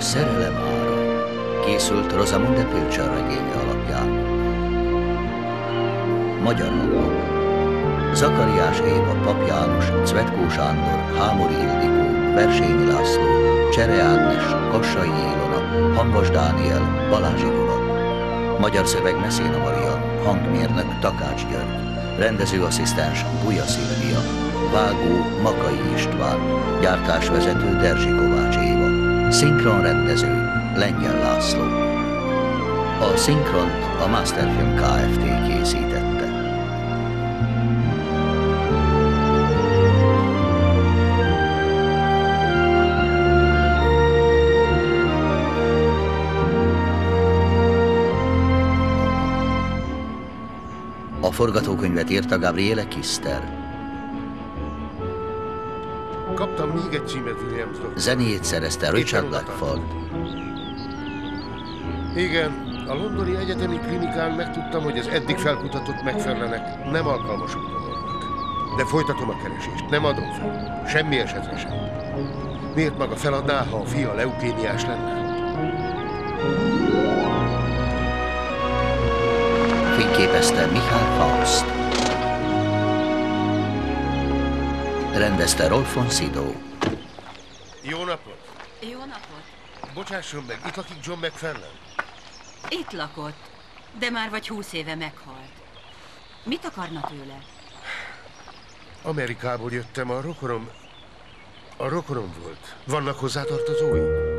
szerelem ára készült Rosamunde Pilcher regénye alapján. Magyar hangok: Zakariás Éva, Pap János, Cvetkó Sándor, Hámori Ildikó, Bersényi László, Csere Ágnes, Kassai Ilona, Hamvas Dániel, Balázs Igola. Magyar szöveg Meszéna Maria, hangmérnök Takács György, rendezőasszisztens Buja Szilvia, vágó Makai István, gyártásvezető Derzsi Kovács Éva, szinkronrendező Lengyel László. A szinkront a Masterfilm Kft. Készítette. A forgatókönyvet írta Gabriele Kister. Kaptam még egy címet Williamsról. Zenéjét szerezte Richard Blackford. Igen, a londoni egyetemi klinikán megtudtam, hogy az eddig felkutatott megfelenek nem alkalmasok dolognak. De folytatom a keresést, nem adom fel. Semmi esetre sem. Miért maga feladná, ha a fia leukémiás lenne? Fényképezte Michael Faust. Rendezte Rolf von Sydow. Jó napot! Jó napot! Bocsásson meg, itt lakik John McFarlane? Itt lakott, de már vagy 20 éve meghalt. Mit akarna tőle? Amerikából jöttem, a rokonom volt. Vannak hozzátartozói?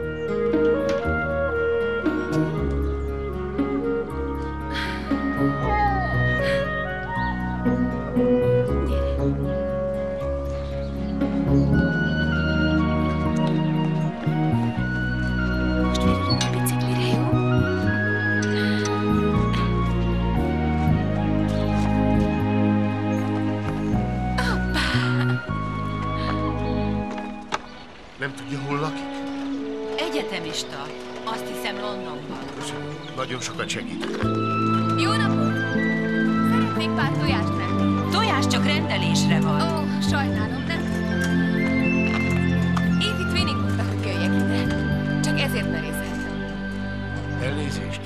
Nem tudja, hol lakik? Egyetemista. Azt hiszem Londonban. Köszönöm. Nagyon sokat segít. Jó napot! Szeretnék pár tojást venni. Tojás csak rendelésre van. Ó, sajnálom, nem tudom. Évit Winning mondta, hogy jöjjek ide. Csak ezért merészeltem. Elnézést.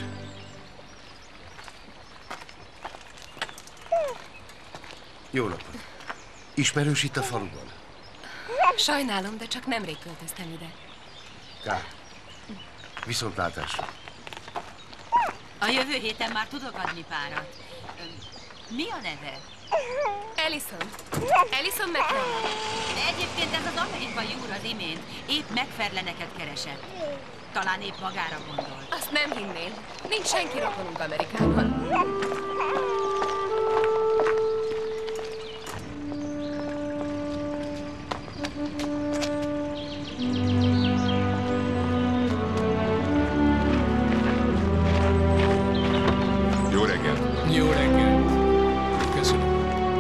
Jó napot. Ismerős itt a faluban? Sajnálom, de csak nemrég költöztem ide. Kár. Viszontlátásra. A jövő héten már tudok adni párat. Mi a neve? Ellison. Ellison McFarlane. Egyébként ez az amerikai úr az imént. Épp McFarlane-eket keresett. Talán épp magára gondol. Azt nem hinném. Nincs senki rokonunk Amerikában. Jó reggelt! Jó reggelt! Köszönöm.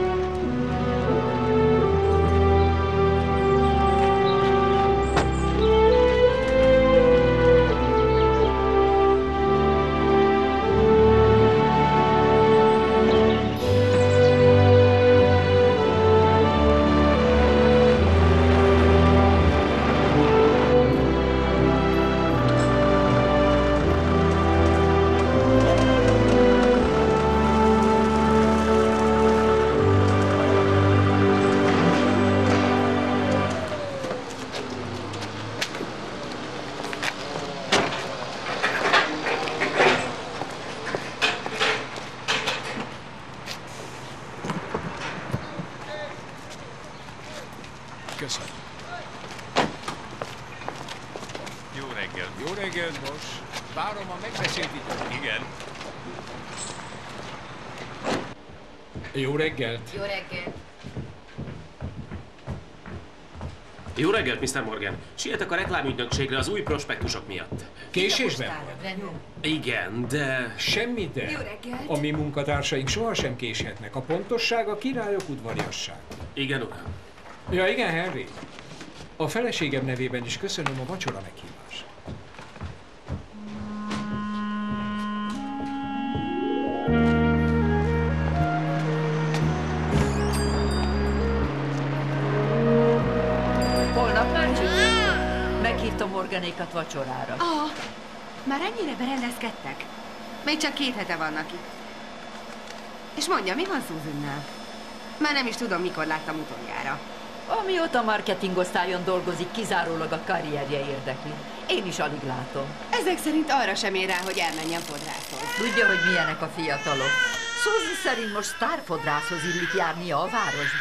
Köszönöm. Jó reggelt! Jó reggelt, Bos. Várom a megbeszélt időt. Igen. Jó reggelt. Jó reggelt. Jó reggelt, Mr. Morgan! Sietek a reklámügynökségre az új prospektusok miatt. Késésben van? Igen, de... Semmi de. Jó reggelt. A mi munkatársaink sohasem késhetnek. A pontosság a királyok udvariasság. Igen, uram. Ja, igen, Henry. A feleségem nevében is köszönöm a vacsora meghívást. Holnap már meghívtam Morganékat vacsorára. Már ennyire berendezkedtek? Még csak 2 hete vannak itt. És mondja, mi van Susannál? Már nem is tudom, mikor láttam utoljára. Amióta marketingosztályon dolgozik, kizárólag a karrierje érdekli. Én is alig látom. Ezek szerint arra sem ér rá, hogy elmenjen fodrászhoz. Tudja, hogy milyenek a fiatalok. Susan szerint most sztárfodrászhoz illik járnia a városba.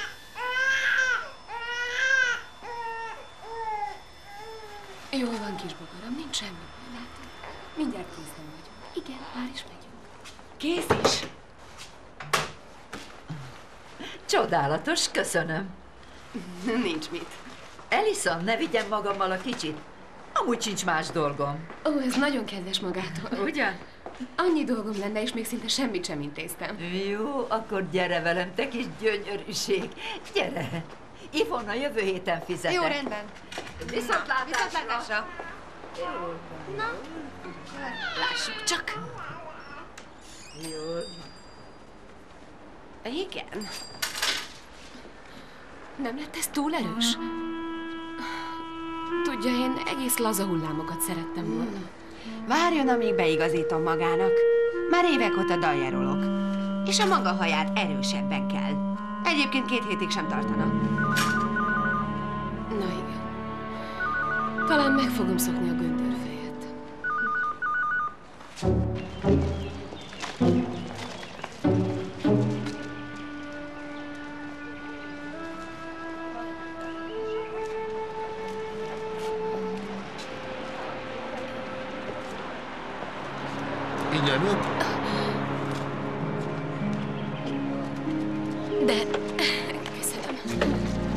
Jól van, kis bogaram, nincs semmi. Mindjárt készen vagyunk. Igen, már is megyünk. Kész is? Csodálatos, köszönöm. Nincs mit. Ellison, ne vigyem magammal a kicsit. Amúgy sincs más dolgom. Ó, ez nagyon kedves magától. Ugyan? Annyi dolgom lenne, és még szinte semmit sem intéztem. Jó, akkor gyere velem, te kis gyönyörűség. Gyere. Ivonna jövő héten fizetek. Jó, rendben. Viszontlátásra. Na, lássuk csak. Jó. Igen. Nem lett ez túl erős? Tudja, én egész laza hullámokat szerettem volna. Várjon, amíg beigazítom magának. Már évek óta daljárolok. És a maga haját erősebben kell. Egyébként 2 hétig sem tartana. Na igen. Talán meg fogom szokni a göndörfejet. Innen jobb? De... köszönöm.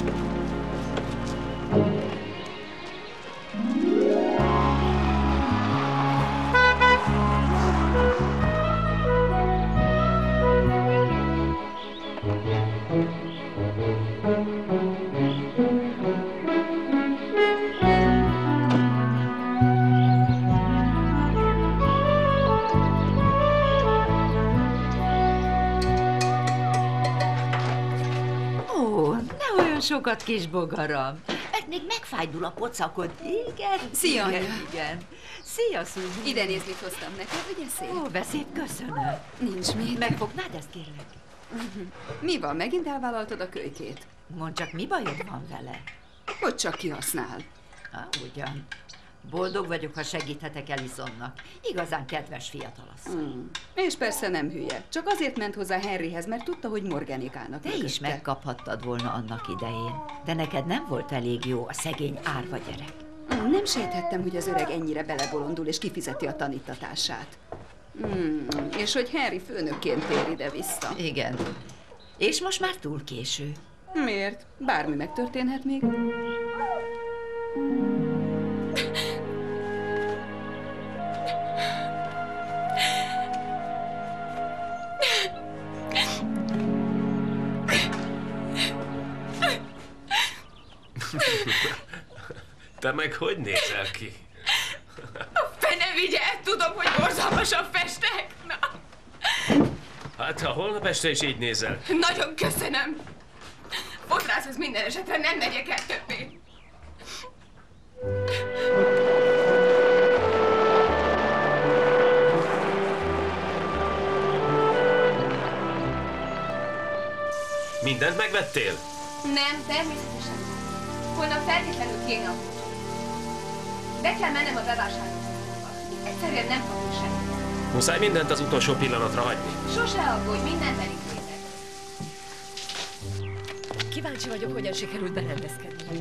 Sokat, kis bogaram. Meg még megfájdul a pocakod. Igen. Szia, igen, anya. Igen. Szia, Suzy. Ide nézd, mit hoztam neked, ugye szép? Ó, beszéd, köszönöm. Nincs mit. Megfognád ezt, kérlek? Mi van, megint elvállaltad a kölykét? Mondd csak, mi bajod van vele? Hogy csak kihasznál. Ugyan. Boldog vagyok, ha segíthetek Ellisonnak. Igazán kedves fiatalasszony. És persze nem hülye. Csak azért ment hozzá Henryhez, mert tudta, hogy Morganék állnak Te mögötte. is megkaphattad volna annak idején. De neked nem volt elég jó a szegény árva gyerek. Nem sejthettem, hogy az öreg ennyire belebolondul és kifizeti a tanítatását. És hogy Henry főnökként tér ide-vissza. Igen. És most már túl késő. Miért? Bármi megtörténhet még. Te meg hogy nézel ki? A fene vigye, tudom, hogy borzalmasan festek. Na. Hát, ha holnap este is így nézel. Nagyon köszönöm. Fodrászhoz minden esetre nem megyek el többé. Mindent megvettél? Nem, természetesen. Holnap feltétlenül kéne a búcsú. Be kell mennem a bevásárlóközpontba. Itt egyszerűen nem kapunk semmit. Muszáj mindent az utolsó pillanatra hagyni. Sose aggódj, mindent elintézek. Kíváncsi vagyok, hogyan sikerült berendezkedni.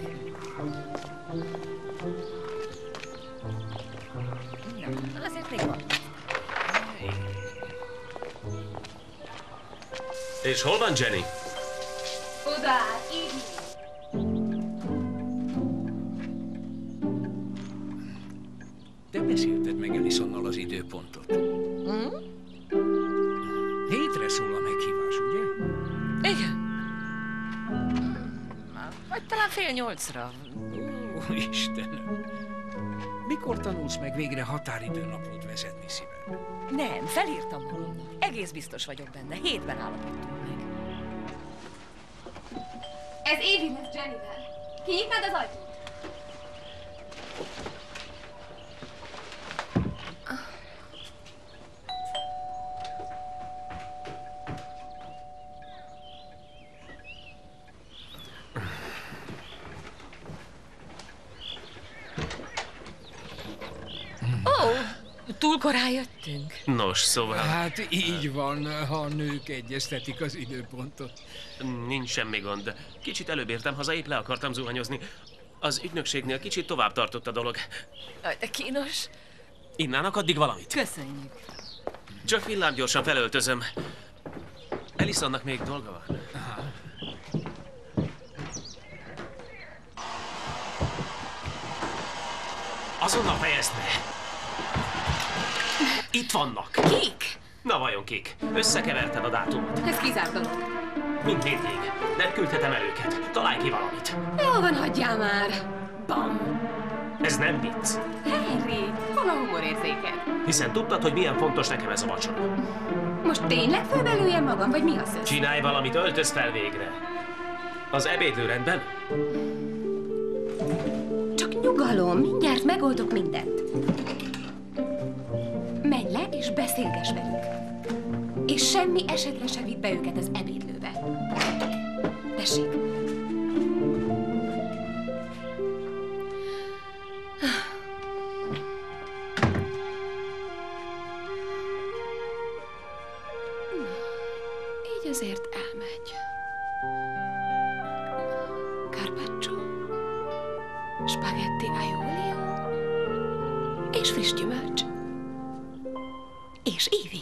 Na, azért még van. És hol van Jenny? Oda áll, így. Te beszélted meg Ellisonnal az időpontot. Hétre szól a meghívás, ugye? Igen. Vagy talán 7:30. Ó, Istenem! Mikor tanulsz meg végre határidőnaplót vezetni, szívem? Nem, felírtam magamnak. Egész biztos vagyok benne. 7-ben állapodtunk meg. Ez Evie lesz Jennyvel. Kinyitnád az ajtót? Túl korán jöttünk? Nos, szóval... Hát így van, ha a nők egyeztetik az időpontot. Nincs semmi gond. Kicsit előbb értem haza, épp le akartam zuhanyozni. Az ügynökségnél kicsit tovább tartott a dolog. De kínos. Innának addig valamit? Köszönjük. Csak villámgyorsan felöltözöm. Alisonnak még dolga van. Aha. Azonnal fejezd be! Itt vannak! Kik? Na vajon kik? Összekeverted a dátumot. Ez kizárt dolog. Mint mindig. Nem küldhetem el őket. Találj ki valamit. Jó van, hagyjál már. Bam! Ez nem vicc. Henry, hol a humorérzéked? Hiszen tudtad, hogy milyen fontos nekem ez a vacsora. Most tényleg fölbelüljem magam, vagy mi a szösz? Csinálj valamit, öltöz fel végre. Az ebédlőrendben? Csak nyugalom, mindjárt megoldok mindent. Menj le és beszélgess velük. És semmi esetre se vidd be őket az ebédlőbe. Tessék. Így azért elmegy. Carpaccio, spaghetti aioli és friss gyümölcs. És Évi.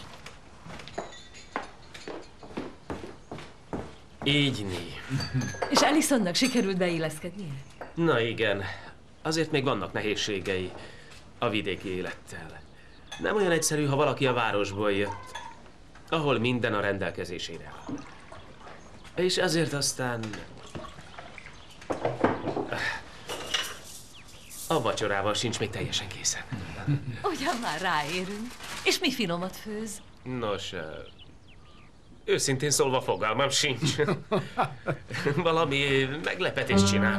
Így né. És Alisonnak sikerült beilleszkednie? Na igen. Azért még vannak nehézségei a vidéki élettel. Nem olyan egyszerű, ha valaki a városból jött, ahol minden a rendelkezésére van. És azért aztán... a vacsorával sincs még teljesen készen. Ugyan már ráérünk. És mi finomat főz? Nos, őszintén szólva fogalmam sincs. Valami meglepetést csinál.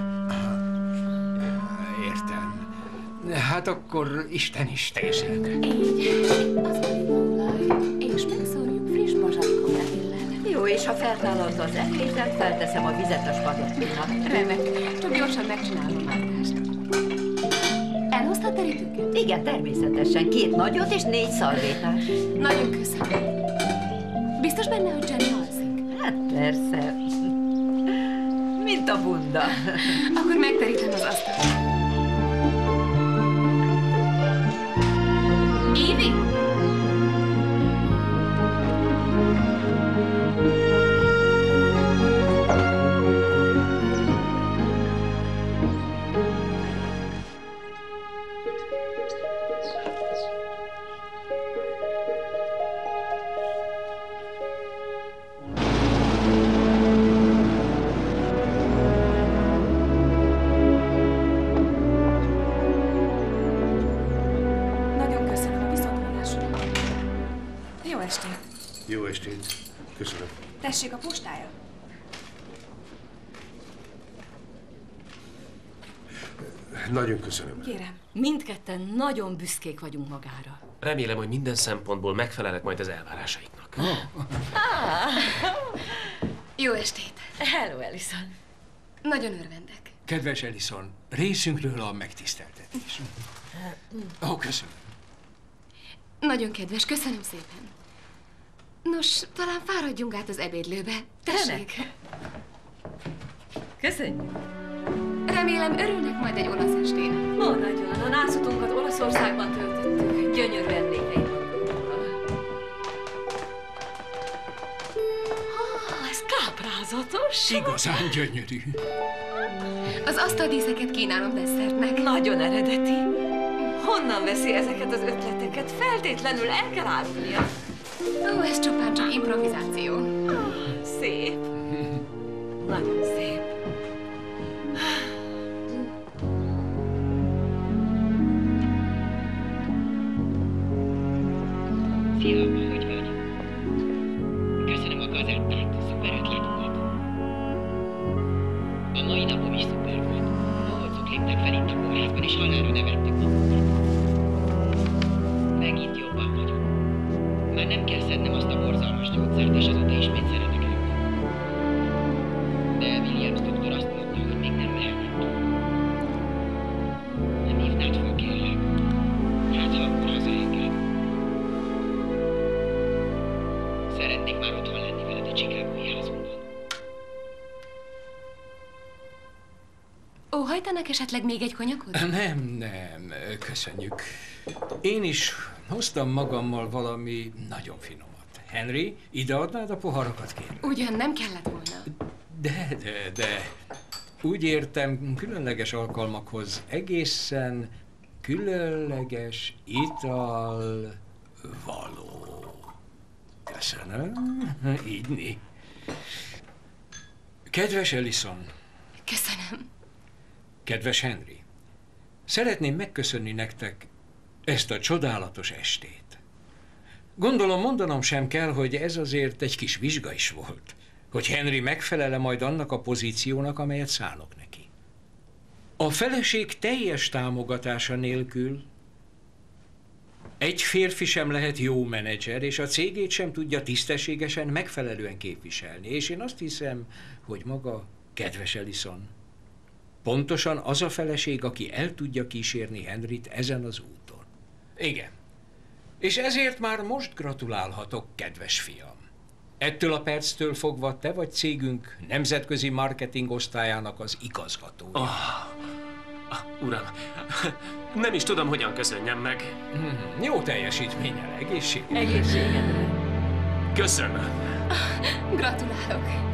Értem. Hát akkor Isten is teljesít. Így, az olívaolaj, és megszórjuk friss bazsalikom levillel. Jó, és ha felvállalta az emléket, felteszem a vizet a spagettinak. Remek, csak gyorsan megcsinálom a mártást. Elhoztad terítőket? Igen, természetesen. 2 nagyot és 4 szalvétás. Nagyon köszönöm. Biztos benne, hogy Jenny alszik? Hát persze. Mint a bunda. Akkor megterítem az asztalt. Évi? Jó estét. Köszönöm. Tessék a postája. Nagyon köszönöm. Kérem. Mindketten nagyon büszkék vagyunk magára. Remélem, hogy minden szempontból megfelelek majd az elvárásaiknak. Jó estét. Hello, Alison. Nagyon örvendek. Kedves Alison, részünkről a megtiszteltetés. Ó, köszönöm. Nagyon kedves, köszönöm szépen. Nos, talán fáradjunk át az ebédlőbe. Tessék. Köszönjük. Remélem örülnek majd egy olasz estének. Ó, nagyon. A nászutunkat Olaszországban töltöttük. Gyönyörű emlékeim vannak róla. Ez káprázatos. Igazán gyönyörű. Az asztaldíszeket kínálom desszertnek. Nagyon eredeti. Honnan veszi ezeket az ötleteket? Feltétlenül el kell árulnia. Ó, ez csupán csak improvizáció. Szép. Nagyon szép. Szia, hogy vagy? Köszönöm a gazettát, szuper ötlet volt. A mai napom is szuper volt. Bohócok léptek fel itt a kórházban, és halálra nevettek magukat. Megint jobban vagyok. Már nem kell szednem azt a borzalmas gyógyszert, és azóta ismét szeretek enni. De Williams doktor azt mondta, hogy még nem mehetek tovább. Nem hívnád föl, kérlek? Hát, ha akkor hazaengednék. Szeretnék már otthon lenni veled a chicagói házunkban. Óhajtanak esetleg még egy konyakot? Nem, köszönjük. Én is hoztam magammal valami nagyon finomat. Henry, ideadnád a poharakat, kérlek? Ugyan nem kellett volna. De. Úgy értem, különleges alkalmakhoz egészen különleges ital való. Köszönöm. Ígyni. Kedves Ellison. Köszönöm. Kedves Henry. Szeretném megköszönni nektek ezt a csodálatos estét. Gondolom mondanom sem kell, hogy ez azért egy kis vizsga is volt, hogy Henry megfelele majd annak a pozíciónak, amelyet szánok neki. A feleség teljes támogatása nélkül egy férfi sem lehet jó menedzser, és a cégét sem tudja tisztességesen, megfelelően képviselni. És én azt hiszem, hogy maga, kedves Ellison, pontosan az a feleség, aki el tudja kísérni Henryt ezen az úton. Igen. És ezért már most gratulálhatok, kedves fiam. Ettől a perctől fogva te vagy cégünk nemzetközi marketing osztályának az igazgatója. Uram, nem is tudom, hogyan köszönjem meg. Jó teljesítménnyel, egészségedre. Egészségedre. Köszönöm. Gratulálok.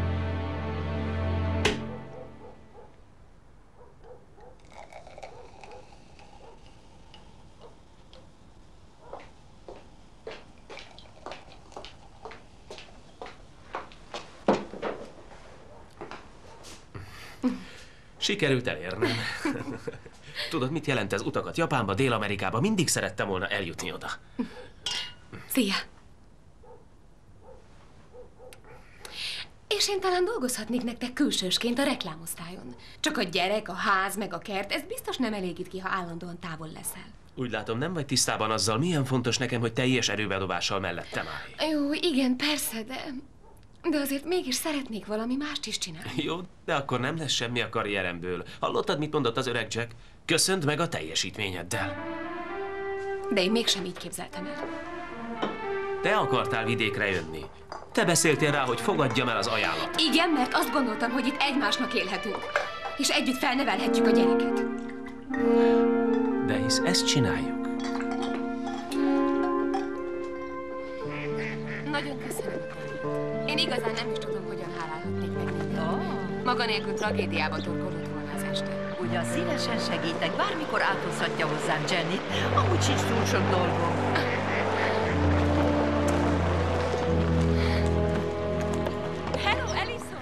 Sikerült elérnem. Tudod, mit jelent ez utakat Japánba, Dél-Amerikába? Mindig szerettem volna eljutni oda. Szia! És én talán dolgozhatnék nektek külsősként a reklámosztályon. Csak a gyerek, a ház, meg a kert, ez biztos nem elégít ki, ha állandóan távol leszel. Úgy látom, nem vagy tisztában azzal, milyen fontos nekem, hogy teljes erőbedobással mellettem állj. Jó, igen, persze, de azért mégis szeretnék valami mást is csinálni. Jó, de akkor nem lesz semmi a karrieremből. Hallottad, mit mondott az öreg Jack? Köszönd meg a teljesítményeddel. De én mégsem így képzeltem el. Te akartál vidékre jönni. Te beszéltél rá, hogy fogadjam el az ajánlatot. Igen, mert azt gondoltam, hogy itt egymásnak élhetünk. És együtt felnevelhetjük a gyereket. De hisz ezt csináljuk. Nagyon köszönöm. Én igazán nem is tudom, hogyan hálálhatnék meg nektek. Maga nélkül tragédiába torkolott volna az este. Ugyan szívesen segítek, bármikor áthozhatja hozzám Jennyt, amúgy sincs túl sok dolgom. Hello, Ellison!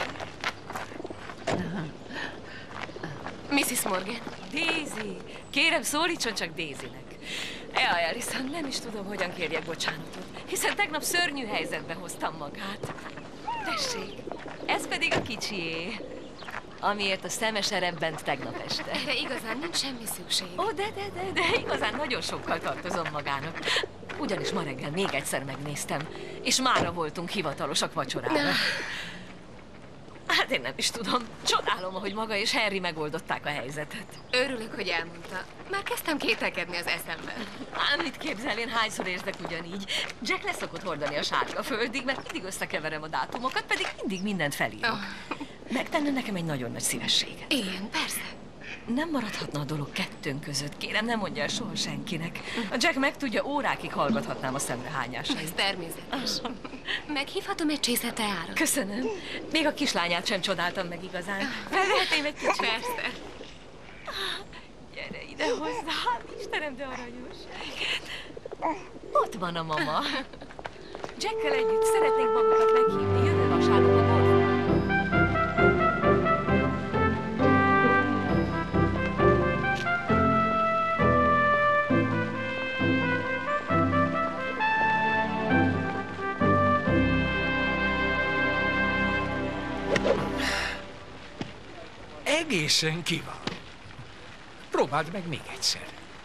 Mrs. Morgan. Daisy! Kérem, szólítson csak Daisynek. Jaj, Ellison, nem is tudom, hogyan kérjek bocsánatot, hiszen tegnap szörnyű helyzetbe hoztam magát. Tessék, ez pedig a kicsié, amiért a szemes erebbent tegnap este. Erre igazán nincs semmi szükség. Ó, de igazán nagyon sokkal tartozom magának. Ugyanis ma reggel még egyszer megnéztem, és mára voltunk hivatalosak vacsorára. Hát én nem is tudom. Csodálom, ahogy maga és Henry megoldották a helyzetet. Örülök, hogy elmondta. Már kezdtem kételkedni az eszemben. Ám mit képzel, én hányszor érzek ugyanígy? Jack leszokott hordani a sárga földig, mert mindig összekeverem a dátumokat, pedig mindig mindent felírok. Megtenne nekem egy nagyon nagy szívességet. Igen, persze. Nem maradhatna a dolog kettőnk között, kérem, nem mondja el soha senkinek. A Jack megtudja, órákig hallgathatnám a szemrehányásait. Ez természetes. Meghívhatom egy csésze teára? Köszönöm. Még a kislányát sem csodáltam meg igazán. Felvehetném egy kicsit? Persze. Gyere ide hozzá, Istenem, de aranyos. Ott van a mama. Jackkel együtt szeretnénk magukat meghívni jövő vasárnap a golfban. Egészen kiváló. Próbáld meg még egyszer.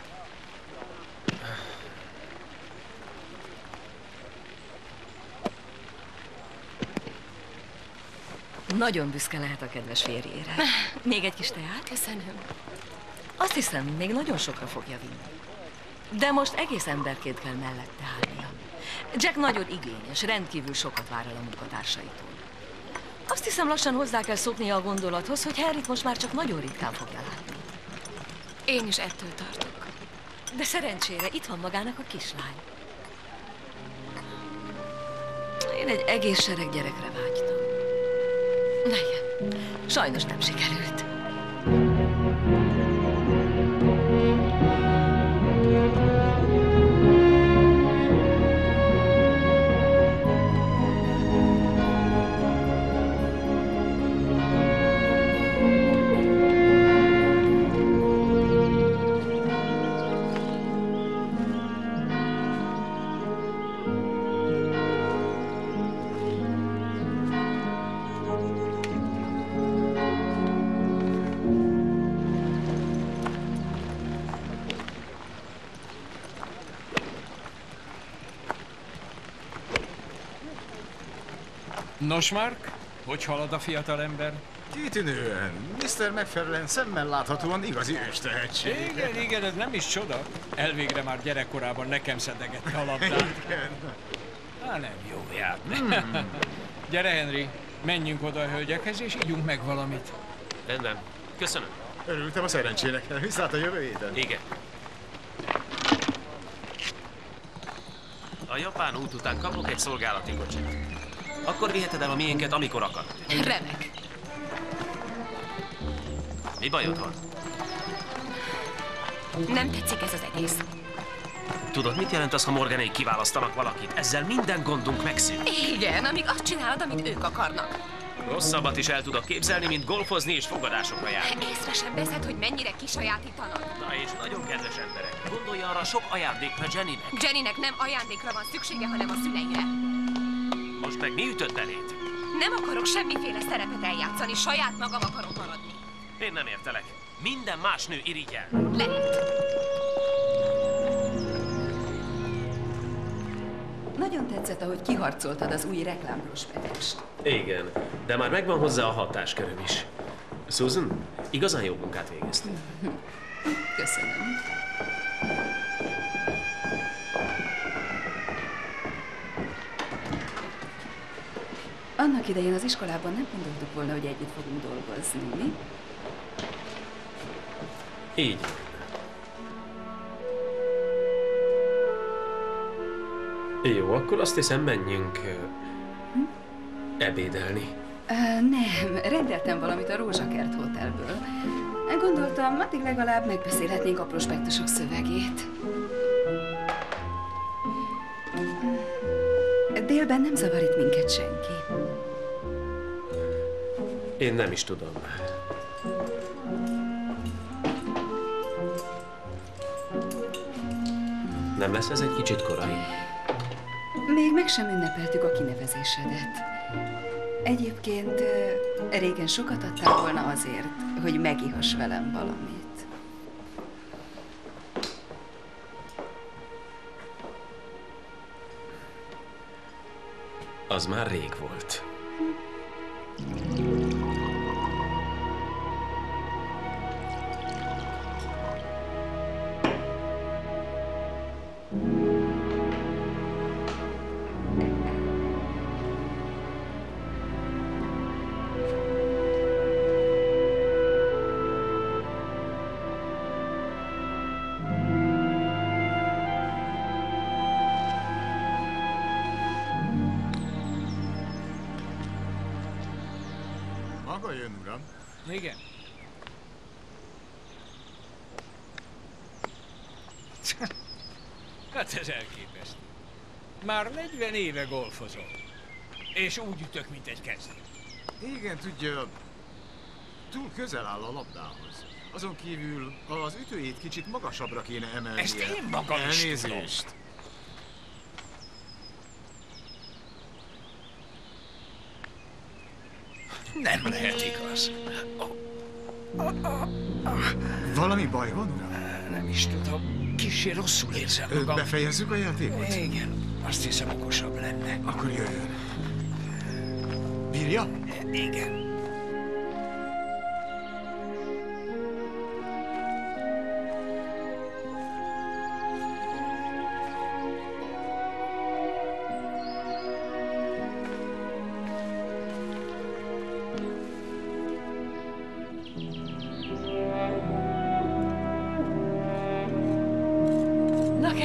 Nagyon büszke lehet a kedves férjére. Még egy kis teát? Köszönöm. Azt hiszem, még nagyon sokra fogja vinni. De most egész emberként kell mellette állnia. Jack nagyon igényes, rendkívül sokat vár el a munkatársaitól. Azt hiszem, lassan hozzá kell szoknia a gondolathoz, hogy Henryt most már csak nagyon ritkán fogja látni. Én is ettől tartok. De szerencsére itt van magának a kislány. Én egy egész sereg gyerekre vágytam. Na igen, sajnos nem sikerült. Nos, Mark, hogy halad a fiatal ember? Kitűnően. Mr. McFarlane szemmel láthatóan igazi őstehetség. Igen, ez nem is csoda. Elvégre már gyerekkorában nekem szedegette a labdát. Igen. Nem jó járni. Gyere, Henry, menjünk oda a hölgyekhez, és ígyunk meg valamit. Rendben. Köszönöm. Örültem a szerencsének. Viszlát a jövő héten. Igen. A japán út után kapok egy szolgálati kocsit. Akkor viheted el a miénket, amikor akarod. Remek. Mi bajod van? Nem tetszik ez az egész. Tudod, mit jelent az, ha Morganék kiválasztanak valakit? Ezzel minden gondunk megszűnik. Igen, amíg azt csinálod, amit ők akarnak. Rosszabbat is el tudok képzelni, mint golfozni és fogadásokra járni. Észre sem veszed, hogy mennyire kisajátítanak. Na és nagyon kedves emberek. Gondolj arra sok ajándékra Jennynek. Jennynek nem ajándékra van szüksége, hanem a szüleire. Most meg mi ütött belét? Nem akarok semmiféle szerepet eljátszani, saját magam akarok maradni. Én nem értelek. Minden más nő irigyel. Lehet. Nagyon tetszett, ahogy kiharcoltad az új reklámprospektust. Igen, de már megvan hozzá a hatásköröm is. Susan, igazán jó munkát végeztél. Köszönöm. Annak idején az iskolában nem gondoltuk volna, hogy együtt fogunk dolgozni, mi? Így. Jó, akkor azt hiszem, menjünk ebédelni. Nem, rendeltem valamit a Rózsakert Hotelből. Gondoltam, addig legalább megbeszélhetnénk a prospektusok szövegét. Délben nem zavar itt minket senki. Én nem is tudom. Nem lesz ez egy kicsit korai? Még meg sem ünnepeltük a kinevezésedet. Egyébként régen sokat adtál volna azért, hogy megihass velem valamit. Az már rég volt. Maga jön, uram. Igen. Hát ez elképesztő. Már 40 éve golfozom. És úgy ütök, mint egy kezdő. Igen, tudja, túl közel áll a labdához. Azon kívül az ütőjét kicsit magasabbra kéne emelnie. Ezt én magam is Elnézést. tudom. Nem lehet igaz. Valami baj van, uram? Nem is tudom. Kissé rosszul érzem magam. Befejezzük a játékot? Igen. Azt hiszem, okosabb lenne. Akkor jöjjön. Bírja? Igen.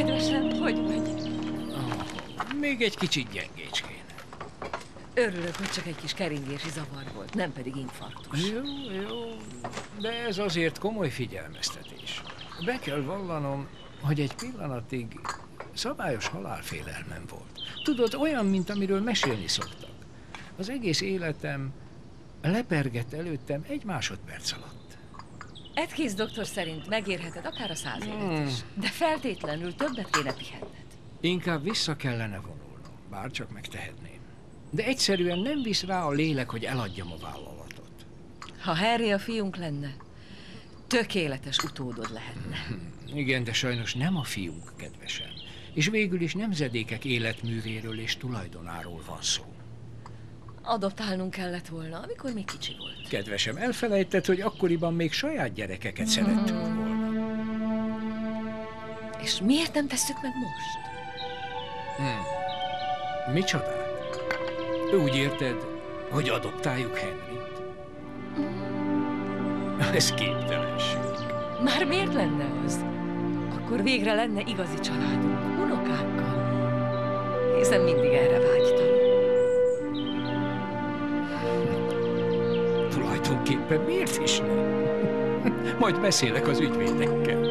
kedvesem, hogy vagy? Még egy kicsit gyengécskén. Örülök, hogy csak egy kis keringési zavar volt, nem pedig infarktus. Jó, de ez azért komoly figyelmeztetés. Be kell vallanom, hogy egy pillanatig szabályos halálfélelmem volt. Tudod, olyan, mint amiről mesélni szoktak. Az egész életem lepergett előttem egy másodperc alatt. Atkins doktor szerint megérheted akár a 100 évet is, de feltétlenül többet kéne pihenned. Inkább vissza kellene vonulnom, bárcsak megtehetném. De egyszerűen nem visz rá a lélek, hogy eladjam a vállalatot. Ha Harry a fiunk lenne, tökéletes utódod lehetne. Igen, de sajnos nem a fiunk, kedvesem. És végül is nemzedékek életművéről és tulajdonáról van szó. Adoptálnunk kellett volna, amikor még kicsi volt. Kedvesem, elfelejtett, hogy akkoriban még saját gyerekeket szerettünk volna. És miért nem tesszük meg most? Micsodát? Úgy érted, hogy adoptáljuk Henryt? Ez képtelenség. Már miért lenne az? Akkor végre lenne igazi családunk, unokákkal. Hiszen mindig erre vágytam. Tulajdonképpen miért is nem? Majd beszélek az ügyvédekkel.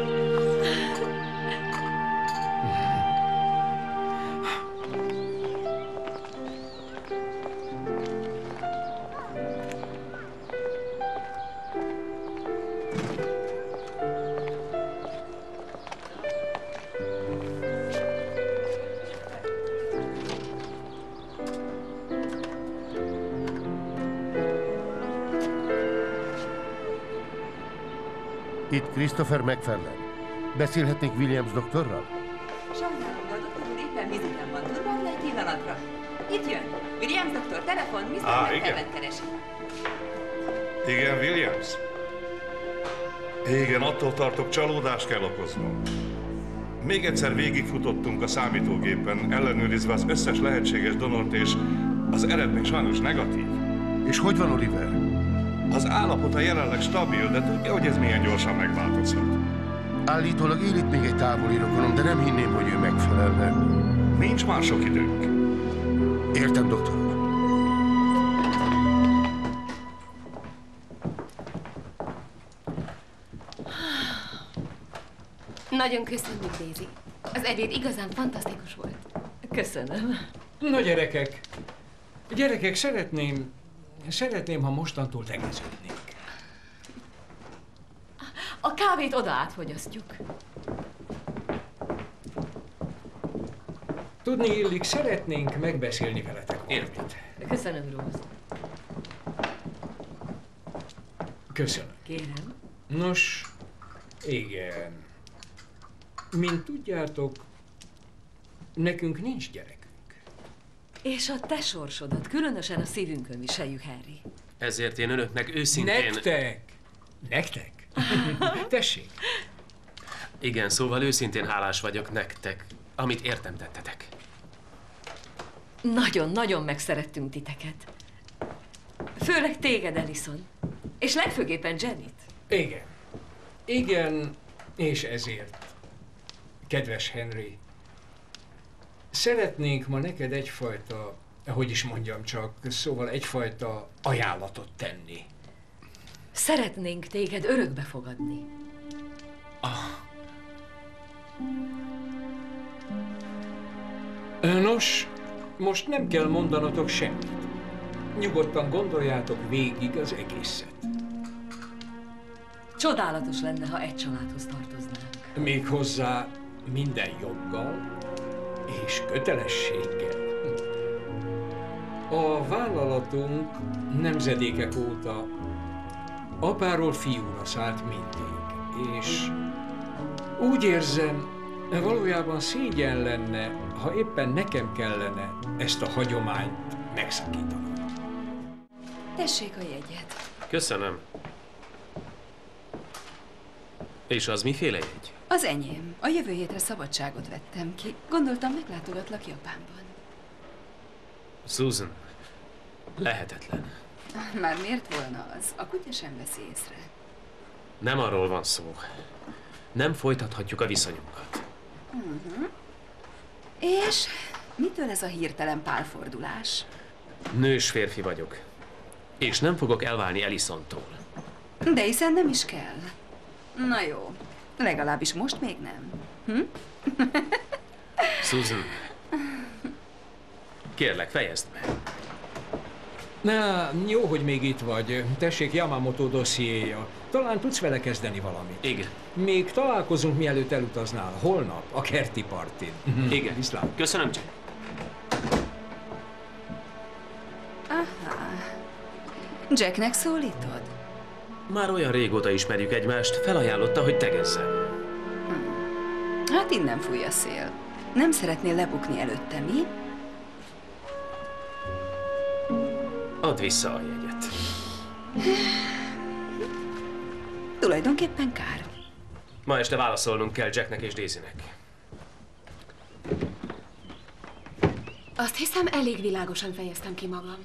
Itt Christopher McFarlane. Beszélhetnék Williams doktorral? Sajnálom, de a doktor úr éppen viziten van. Tud várni egy pillanatra? Itt jön. Williams doktor, telefon, Mr. McFarlane keresi. Igen, Williams? Igen, attól tartok, csalódást kell okoznom. Még egyszer végigfutottunk a számítógépen, ellenőrizve az összes lehetséges donort, és az eredmény sajnos negatív. És hogy van Oliver? Az állapota jelenleg stabil, de tudja, hogy ez milyen gyorsan megváltozhat. Állítólag él itt még egy távoli rokonom, de nem hinném, hogy ő megfelelne. Nincs már sok időnk. Értem, doktor úr. Nagyon köszönjük, Daisy. Az ebéd igazán fantasztikus volt. Köszönöm. Na gyerekek, szeretném, ha mostantól tegeződnénk. A kávét oda átfogyasztjuk. Tudni illik, szeretnénk megbeszélni veletek valamit. Köszönöm, Rose. Köszönöm. Kérem. Nos, igen. Mint tudjátok, nekünk nincs gyerekünk. És a te sorsodat különösen a szívünkön viseljük, Harry. Ezért én önöknek őszintén... Nektek? Tessék. Igen, szóval őszintén hálás vagyok nektek, amit értem tettetek. Nagyon-nagyon megszerettünk titeket. Főleg téged, Ellison. És legfőképpen Janet. Igen, és ezért, kedves Henry, szeretnénk ma neked egyfajta, hogy is mondjam csak, szóval egyfajta ajánlatot tenni. Szeretnénk téged örökbe fogadni. Nos, most nem kell mondanotok semmit. Nyugodtan gondoljátok végig az egészet. Csodálatos lenne, ha egy családhoz tartoznánk. Méghozzá minden joggal és kötelességgel. A vállalatunk nemzedékek óta apáról fiúra szállt mindig, és úgy érzem, valójában szégyen lenne, ha éppen nekem kellene ezt a hagyományt megszakítanom. Tessék a jegyet. Köszönöm. És az miféle jegy? Az enyém. A jövő hétre szabadságot vettem ki. Gondoltam, meglátogatlak Japánban. Susan, lehetetlen. Már miért volna az? A kutya sem veszi észre. Nem arról van szó. Nem folytathatjuk a viszonyunkat. És mitől ez a hirtelen pálfordulás? Nős férfi vagyok. És nem fogok elválni Allisontól. De hiszen nem is kell. Na jó, legalábbis most még nem. Susan, kérlek, fejezd be. Na, jó, hogy még itt vagy. Tessék, Yamamoto dossziéja. Talán tudsz vele kezdeni valamit. Igen. Még találkozunk, mielőtt elutaznál. Holnap, a kerti partin. Igen. Viszlát. Köszönöm, Jack. Aha. Jacknek szólítod? Már olyan régóta ismerjük egymást, felajánlotta, hogy tegezzem. Hát innen fúj a szél. Nem szeretnél lebukni előtte, mi? Add vissza a jegyet. Tulajdonképpen kár. Ma este válaszolnunk kell Jacknek és Daisynek. Azt hiszem, elég világosan fejeztem ki magam.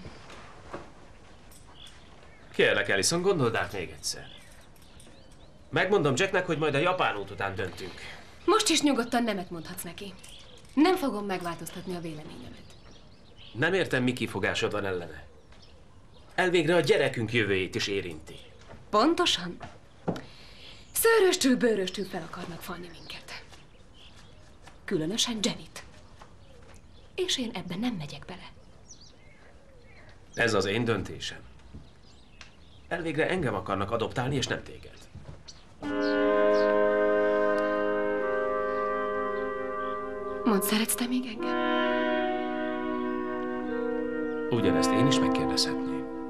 Kérlek, Allison, gondold át még egyszer. Megmondom Jacknek, hogy majd a japán út után döntünk. Most is nyugodtan nemet mondhatsz neki. Nem fogom megváltoztatni a véleményemet. Nem értem, mi kifogásod van ellene. Elvégre a gyerekünk jövőjét is érinti. Pontosan. Szőröstül, bőröstül fel akarnak falni minket. Különösen Jennyt. És én ebben nem megyek bele. Ez az én döntésem. Elvégre engem akarnak adoptálni, és nem téged. Mondd, szeretsz te még engem? Ugyanezt én is megkérdezhetném.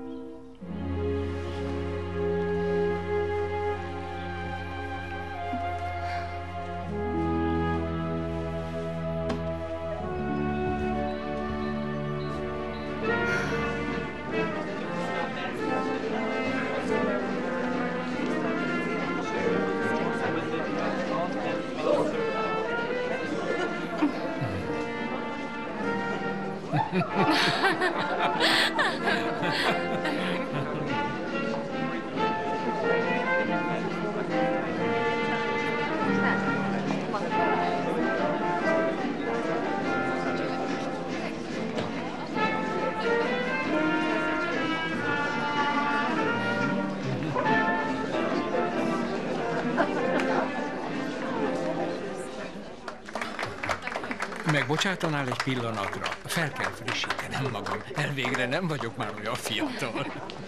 Megbocsátanál egy pillanatra? Fel kell frissítenem magam. Elvégre nem vagyok már olyan fiatal.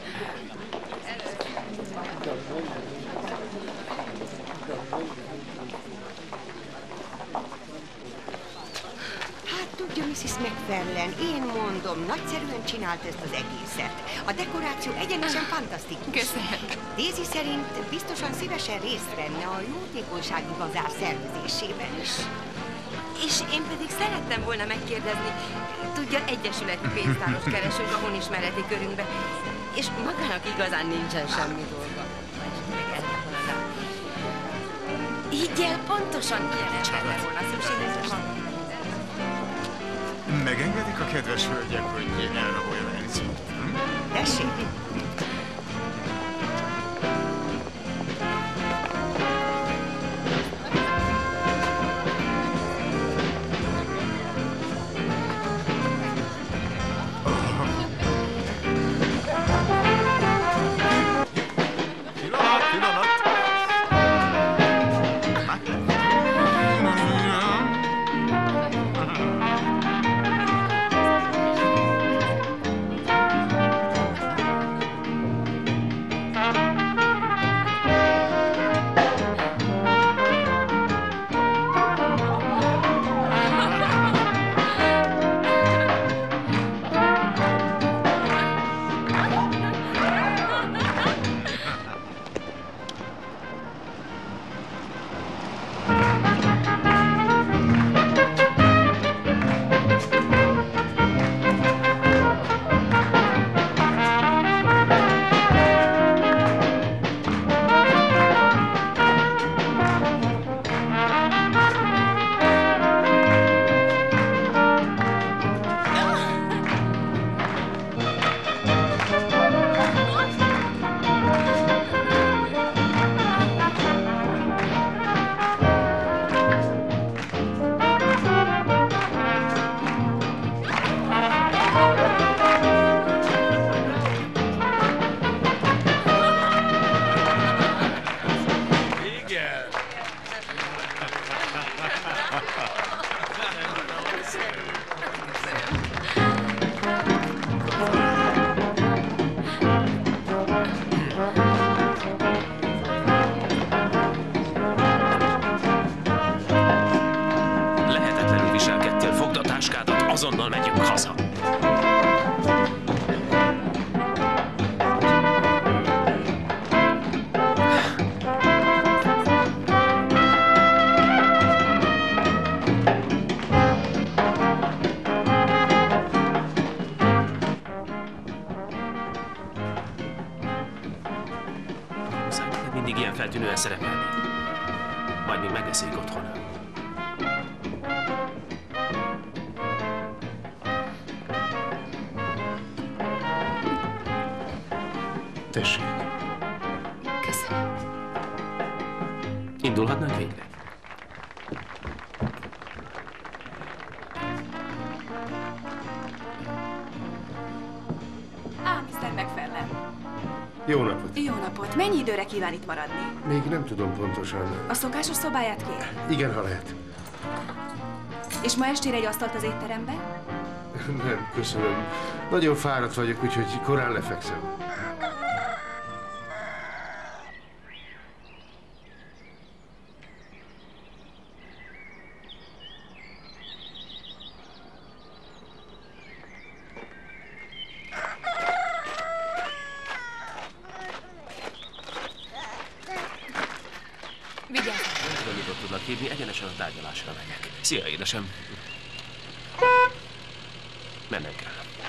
Hát tudja, Mrs. McFarlane, én mondom, nagyszerűen csinált ezt az egészet. A dekoráció egyenesen fantasztikus. Köszönöm. Daisy szerint biztosan szívesen részt venne a jótékonysági bazár szervezésében is. És én pedig szerettem volna megkérdezni, tudja, egyesületi pénztáros keresünk a honismereti körünkbe, és magának igazán nincsen semmi dolga. Így el, pontosan ilyen emberre volna szükséges. Megengedik a kedves hölgyek, hogy elraboljon Allison-t? Tessék! évig ilyen feltűnően szerepelni. Majd még megbeszéljük otthon. Tessék. Köszönöm. Indulhatnánk végre? Mr. McFarlane. Jó napot. Jó napot. Mennyi időre kíván itt maradni? Még nem tudom pontosan. A szokásos szobáját kér? Igen, ha lehet. És ma estére egy asztalt az étteremben? Nem, köszönöm. Nagyon fáradt vagyok, úgyhogy korán lefekszem. Hívni, egyenesen a tárgyalásra megyek. Szia, édesem! Mennem kell.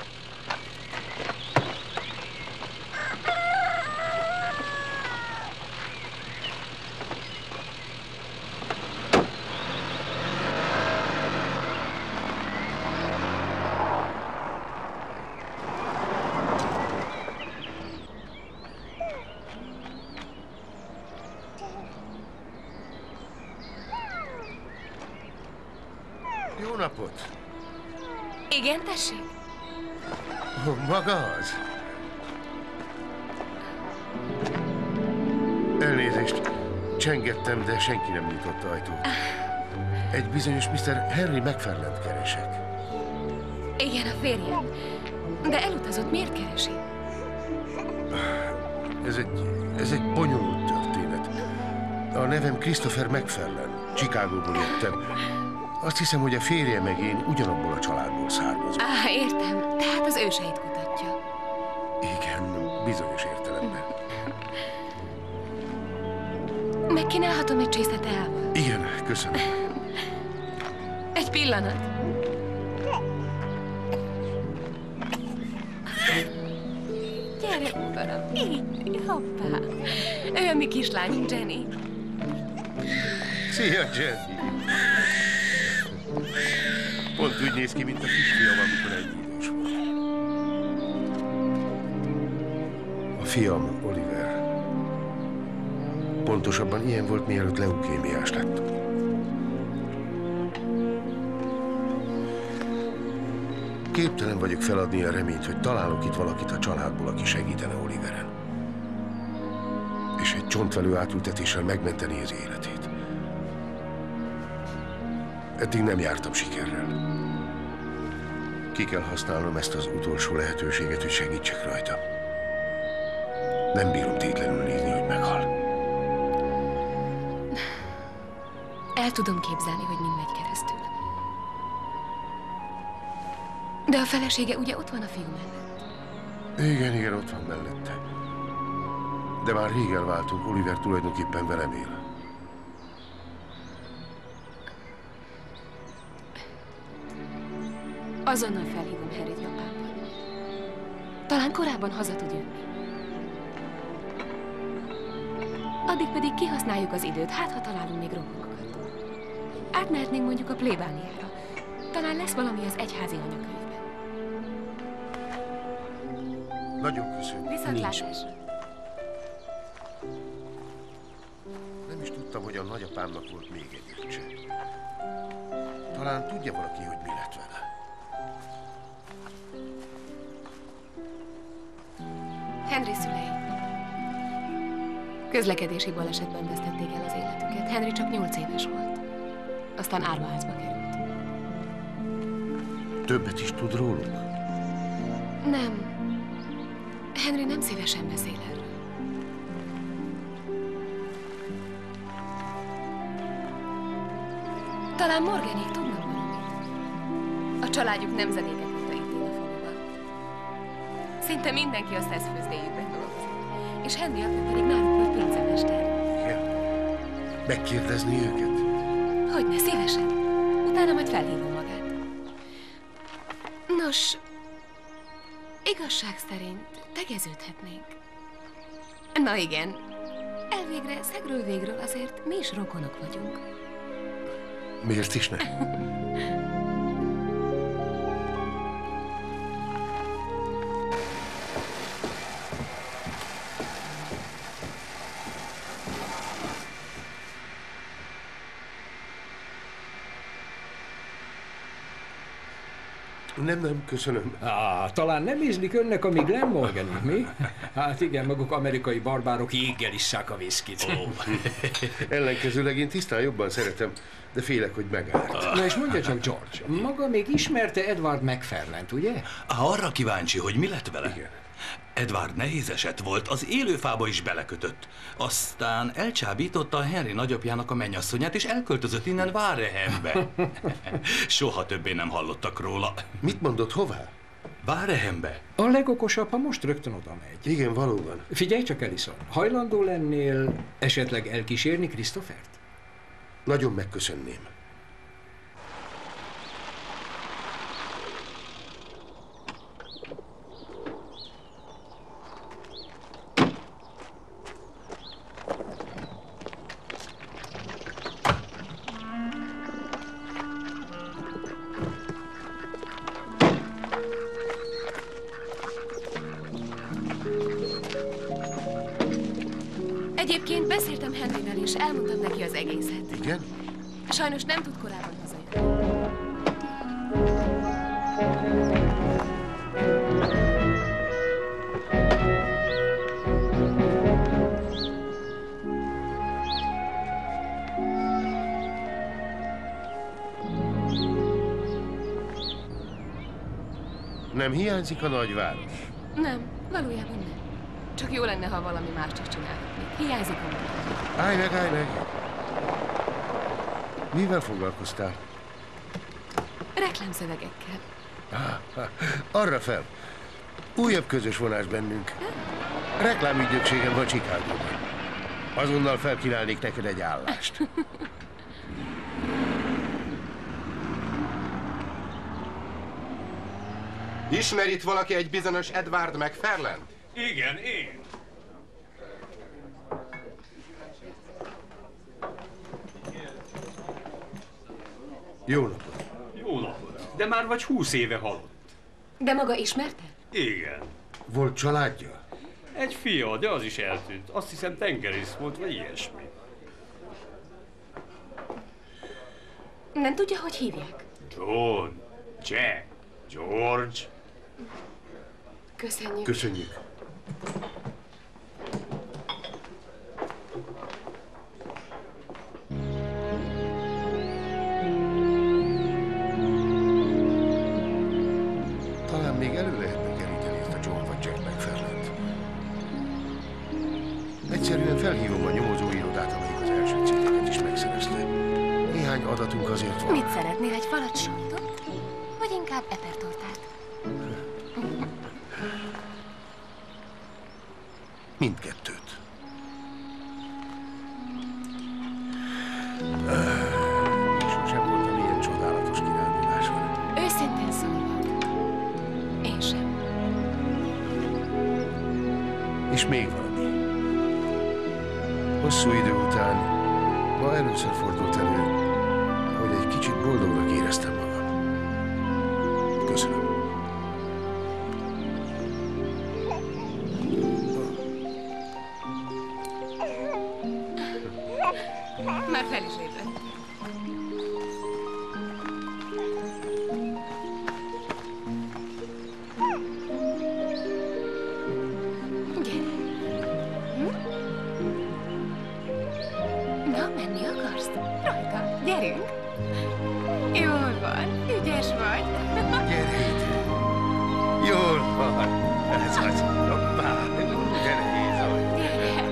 Jó napot! Igen, tessék? Maga az? Elnézést, csengettem, de senki nem nyitott ajtót. Egy bizonyos Mr. Henry McFarlane-t keresek. Igen, a férjem. De elutazott, miért keresi? Ez egy bonyolult történet. A nevem Christopher McFarlane. Chicagóból jöttem. Azt hiszem, hogy a férje meg én ugyanabból a családból származunk. Értem. Tehát az őseit kutatja. Igen, bizonyos értelemben. Megkínálhatom egy csésze teával? Igen, köszönöm. Egy pillanat. Gyere, uram. Így, hoppá. Ő a mi kislányunk, Jenny. Szia, Jenny. Pont úgy néz ki, mint a kisfiam, amikor egy idős volt. A fiam, Oliver. Pontosabban ilyen volt, mielőtt leukémiás lett. Képtelen vagyok feladni a reményt, hogy találok itt valakit a családból, aki segítene Oliveren. És egy csontvelő átültetéssel megmenteni az életét. Eddig nem jártam sikerrel. Ki kell használnom ezt az utolsó lehetőséget, hogy segítsek rajta. Nem bírom tétlenül nézni, hogy meghal. El tudom képzelni, hogy mind megy keresztül. De a felesége ugye ott van a fiú mellett? Igen, ott van mellette. De már rég elváltunk, Oliver tulajdonképpen velem él. Azonnal felhívom Harryt Japánban. Talán korábban haza tud jönni. Addig pedig kihasználjuk az időt, hát ha találunk még rokonokat. Átmehetnénk mondjuk a plébániára. Talán lesz valami az egyházi anyakönyvben. Nagyon köszönöm. Viszontlátásra. Nem is tudtam, hogy a nagyapámnak volt még egy öccse. Talán tudja valaki, hogy mi lett vele. Henry szülei. Közlekedési balesetben vesztették el az életüket. Henry csak 8 éves volt. Aztán árvaházba került. Többet is tud róluk? Nem. Henry nem szívesen beszél erről. Talán Morganék tudnak valamit. A családjuk nemzedékek óta itt él a faluban. Szinte mindenki a szeszfőzdéjükben dolgozik. És Henry apja pedig náluk volt pincemester. Megkérdezni őket? Hogyne, szívesen. Utána majd felhívom magát. Nos, igazság szerint tegeződhetnénk. Na igen, elvégre, szegről végről azért mi is rokonok vagyunk. Miért is ne? Nem, köszönöm. Talán nem ízlik önnek a mi Glenmorganunk, mi? Hát igen, maguk amerikai barbárok jéggel isszák a viszkit. Ellenkezőleg én tisztán jobban szeretem, de félek, hogy megárt. Na és mondja csak, George, maga még ismerte Edward McFarlane-t, ugye? Arra kíváncsi, hogy mi lett vele? Igen. Edward nehéz eset volt, az élőfába is belekötött. Aztán elcsábította a Henry nagyapjának a mennyasszonyát, és elköltözött innen Warehembe. Soha többé nem hallottak róla. Mit mondott, hová? Warehembe. A legokosabb, ha most rögtön oda megy. Igen, valóban. Figyelj csak, Ellison, hajlandó lennél esetleg elkísérni Christophert? Nagyon megköszönném. Egyébként beszéltem Henryvel és elmondtam neki az egészet. Igen? Sajnos nem tud korábban hazajönni. Nem hiányzik a nagyváros? Nem, valójában nem. Csak jó lenne, ha valami mást is csinálhatnék. Hiányzik a munka. Állj meg! Mivel foglalkoztál? Reklámszövegekkel. Arra fel. Újabb közös vonás bennünk. Reklámügynökségem van Chicagóban. Azonnal felkínálnék neked egy állást. Ismer itt valaki egy bizonyos Edward McFarlane? Igen, én. Jó napot. Jó napot. De már vagy 20 éve halott. De maga ismerte? Igen. Volt családja? Egy fia, de az is eltűnt. Azt hiszem tengerész volt, vagy ilyesmi. Nem tudja, hogy hívják? John, Jack, George. Köszönjük. Köszönjük. Talán még elő lehetne keríteni ezt a John vagy Jack McFarlane-t. Egyszerűen felhívom a nyomozóirodát, amelyik az első cikkeket is megszerezte. Néhány adatunk azért van. Mit szeretnél, egy falat sajtot? Vagy inkább epertortát? Mindkettőt. Sosem voltam ilyen csodálatos kiránduláson. Őszintén szólva, én sem. És még valami. Hosszú idő után ma először fordult elő, hogy egy kicsit boldognak éreztem magam. Köszönöm. Már fel is ébredt. Gyere. Na, menni akarsz? Rajta, gyerünk. Jól van, ügyes vagy. Gyere ide. Jól van. Ez az. Hoppá. Gyere, Géza. Gyere.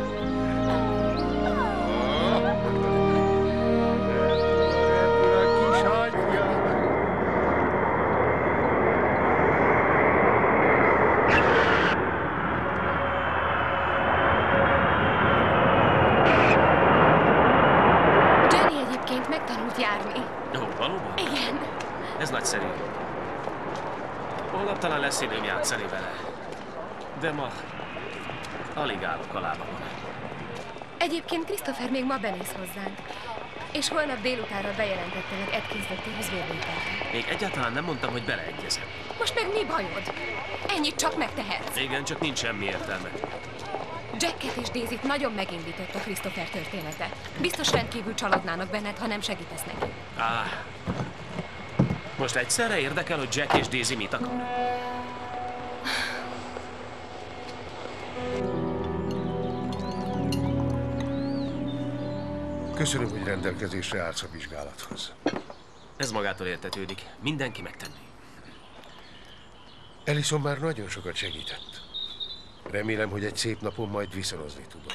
Jenny egyébként megtanult járni. Ó, valóban? Igen. Ez nagyszerű. Holnap talán lesz időm játszani vele. De ma alig állok a lábamon. Egyébként Christopher még ma benéz hozzánk, és holnap délutánra bejelentettelek Atkins doktorhoz vérvételre. Még egyáltalán nem mondtam, hogy beleegyezem. Most meg mi bajod? Ennyit csak megtehetsz. Igen, csak nincs semmi értelme. Jacket és Daisy-t nagyon megindított a Christopher története. Biztos rendkívül csalódnának benned, ha nem segítesz neki. Most egyszerre érdekel, hogy Jack és Daisy mit akar? Köszönöm, hogy rendelkezésre állsz a vizsgálathoz. Ez magától értetődik. Mindenki megtenni. Ellison már nagyon sokat segített. Remélem, hogy egy szép napon majd viszonozni tudom.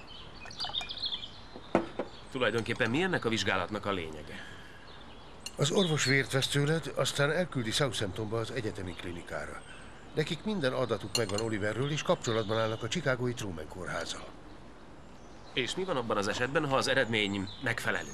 Tulajdonképpen mi ennek a vizsgálatnak a lényege? Az orvos vért vesz tőled, aztán elküldi Southamptonba az egyetemi klinikára. Nekik minden adatuk megvan Oliverről, és kapcsolatban állnak a chicagói Truman kórházzal. És mi van abban az esetben, ha az eredmény megfelelő?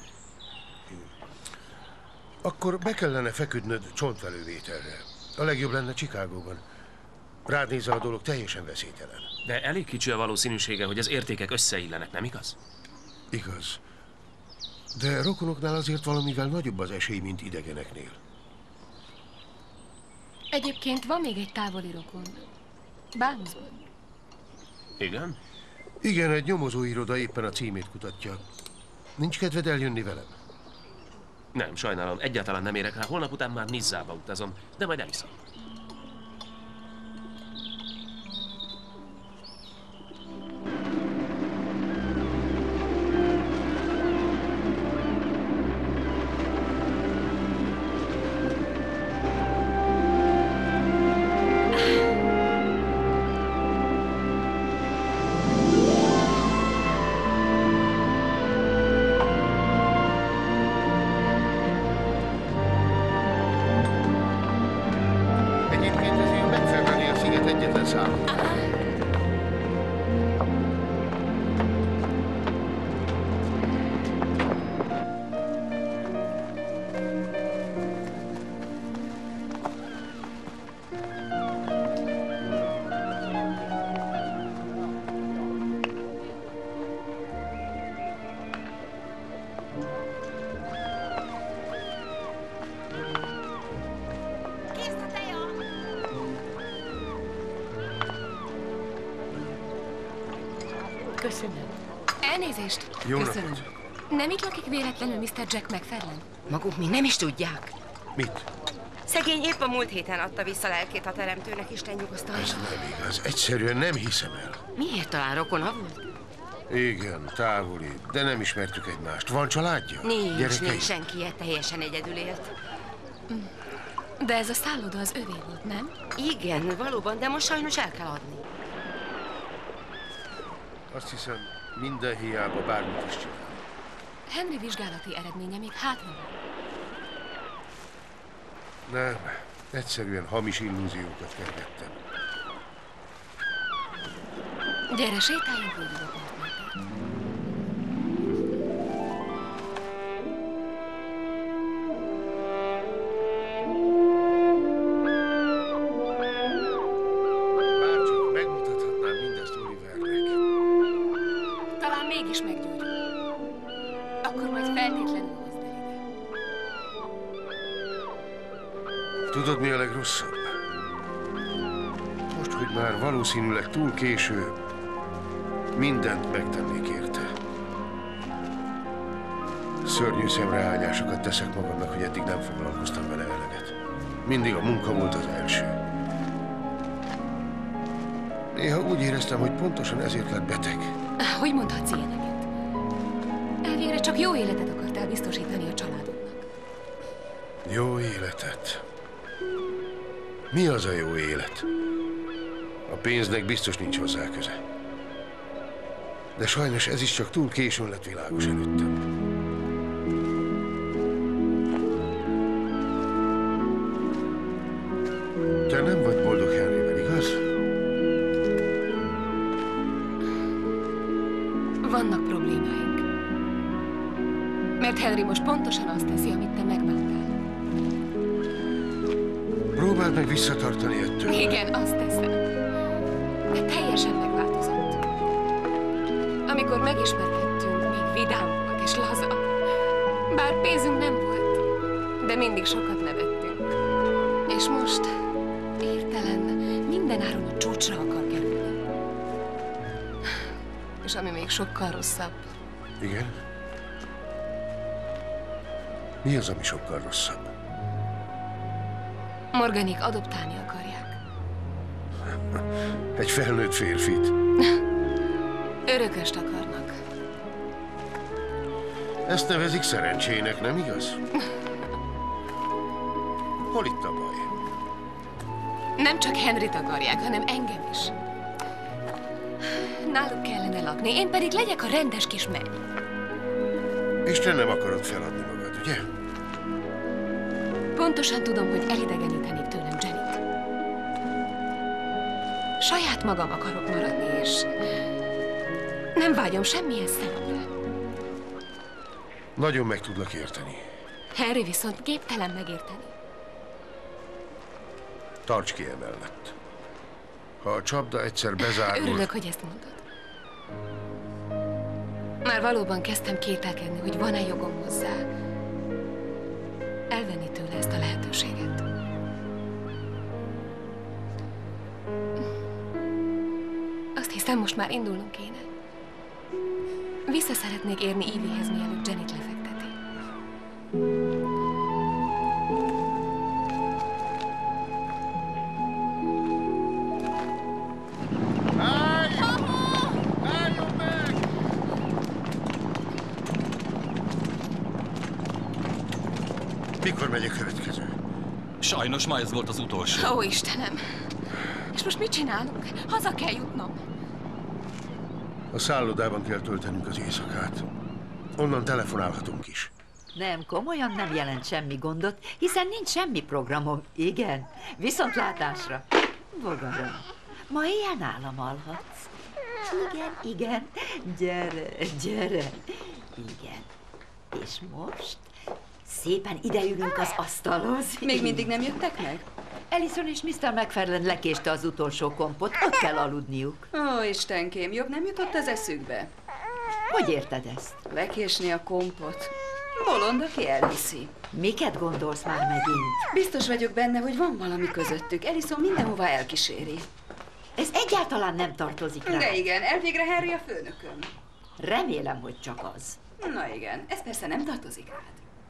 Akkor be kellene feküdnöd csontvelővételre. A legjobb lenne Chicagóban. Rád nézve a dolog teljesen veszélytelen. De elég kicsi a valószínűsége, hogy az értékek összeillenek, nem igaz? Igaz. De rokonoknál azért valamivel nagyobb az esély, mint idegeneknél. Egyébként van még egy távoli rokon. Bánuszban. Igen? Igen, egy nyomozóiroda éppen a címét kutatja. Nincs kedved eljönni velem? Nem, sajnálom, egyáltalán nem érek rá. Holnap után már Nizzába utazom, de majd elviszem. Köszönöm. Elnézést. Jó Köszönöm. napot. Nem itt lakik véletlenül Mr. Jack McFarlane? Maguk még nem is tudják. Mit? Szegény épp a múlt héten adta vissza lelkét a teremtőnek, Isten nyugosztalja. Ez nem igaz. Egyszerűen nem hiszem el. Miért, talán rokona volt? Igen, távoli, de nem ismertük egymást. Van családja? Nincs senki, teljesen egyedül élt. De ez a szálloda az övé volt, nem? Igen, valóban, de most sajnos el kell adni. Azt hiszem, minden hiába bármit is csinál. Henry vizsgálati eredménye még hátra van. Nem, egyszerűen hamis illúziókat kergettem. Gyere, sétáljunk végig a partnerben. Bárcsak megmutathatnám mindezt Olivernek. Talán mégis meggyógyul. Akkor majd feltétlenül hozd el ide. Tudod, mi a legrosszabb? Most, hogy már valószínűleg túl késő, mindent megtennék érte. Szörnyű szemrehányásokat teszek magamnak, hogy eddig nem foglalkoztam vele eleget. Mindig a munka volt az első. Néha úgy éreztem, hogy pontosan ezért lett beteg. Hogy mondhatsz ilyeneket? Elvégre csak jó életet akartál biztosítani a családodnak. Jó életet. Mi az a jó élet? A pénznek biztos nincs hozzá köze. De sajnos ez is csak túl későn lett világos előttem. Te nem vagy boldog Henryvel, igaz? Vannak problémáink. Mert Henry most pontosan azt teszi, amit te megbántál. Próbáld meg visszatartani ettől. Igen, azt teszem. De teljesen megváltozott. Amikor megismerkedtünk, még vidám volt és laza. Bár pénzünk nem volt, de mindig sokat nevettünk. És most hirtelen mindenáron a csúcsra akar kerülni. És ami még sokkal rosszabb. Igen? Mi az, ami sokkal rosszabb? Morganék adoptálni akarják. Egy felnőtt férfit. Örököst akarnak. Ezt nevezik szerencsének, nem igaz? Hol itt a baj? Nem csak Henryt akarják, hanem engem is. Náluk kellene lakni, én pedig legyek a rendes kis menny. És te nem akarod feladni magad, ugye? Pontosan tudom, hogy elidegenítenék tőlem Jennyt. Saját magam akarok maradni, és nem vágyom semmilyen szerepre. Nagyon meg tudlak érteni. Henry viszont képtelen megérteni. Tarts ki emellett. Ha a csapda egyszer bezárul... Örülök, hogy ezt mondod. Már valóban kezdtem kételkedni, hogy van-e jogom hozzá elvenni tőle ezt a lehetőséget. Azt hiszem, most már indulnunk kéne. Vissza szeretnék érni Eviehez, mielőtt Jennyt lefekteti. Mikor megy a következő? Sajnos ma ez volt az utolsó. Ó, Istenem! És most mit csinálunk? Haza kell jutnom. A szállodában kell töltenünk az éjszakát. Onnan telefonálhatunk is. Nem, komolyan nem jelent semmi gondot, hiszen nincs semmi programom. Igen, viszontlátásra. Bogaram, ma éjjel nálam alhatsz. Igen, gyere. Igen. És most szépen ideülünk az asztalhoz. Még mindig nem jöttek meg? Ellison és Mr. McFarlane lekéste az utolsó kompot, ott kell aludniuk. Ó, Istenkém, jobb nem jutott az eszükbe. Hogy érted ezt? Lekésni a kompot. Bolond, aki elhiszi. Miket gondolsz már megint? Biztos vagyok benne, hogy van valami közöttük. Ellison mindenhova elkíséri. Ez egyáltalán nem tartozik rá. De igen, elvégre Henry a főnököm. Remélem, hogy csak az. Na igen, ez persze nem tartozik rád.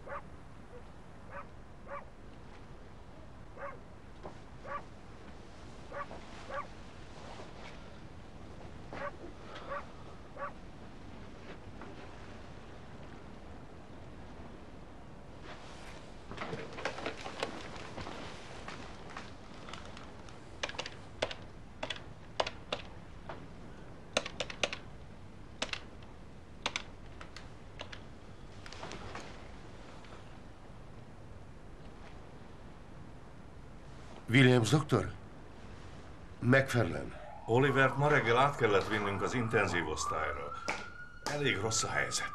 Williams doktor? McFarlane. Olivert ma reggel át kellett vinnünk az intenzív osztályra. Elég rossz a helyzet.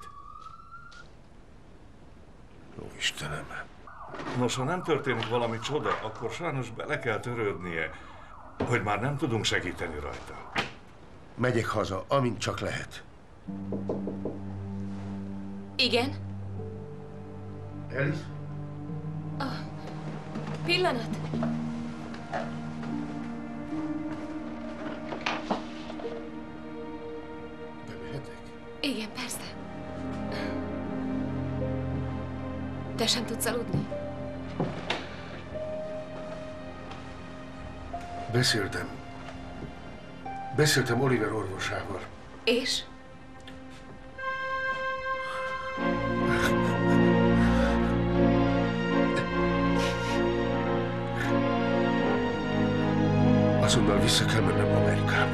Ó, Istenem. Nos, ha nem történik valami csoda, akkor sajnos bele kell törődnie, hogy már nem tudunk segíteni rajta. Megyek haza, amint csak lehet. Igen? Alice? Pillanat. Bemehetek? Igen, persze. Te sem tudsz aludni? Beszéltem Oliver orvosával. És? Azonnal vissza kell mennem Amerikába.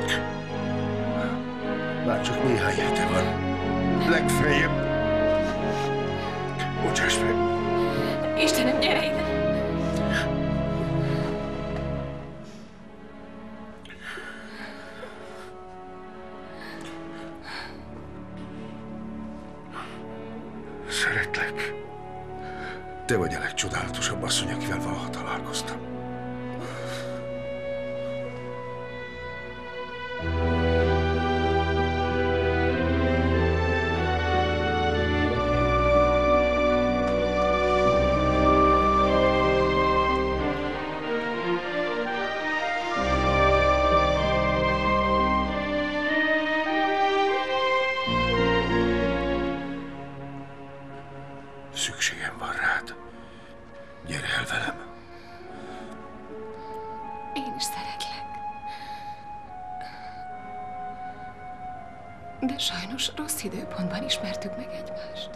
Már csak néhány hete van. Legfeljebb. Bocsáss meg. Istenem, gyere ide! Szeretlek. Te vagy a legcsodálatosabb asszony, akivel valaha találkoztam. Szükségem van rád. Gyere el velem. Én is szeretlek. De sajnos rossz időpontban ismertük meg egymást.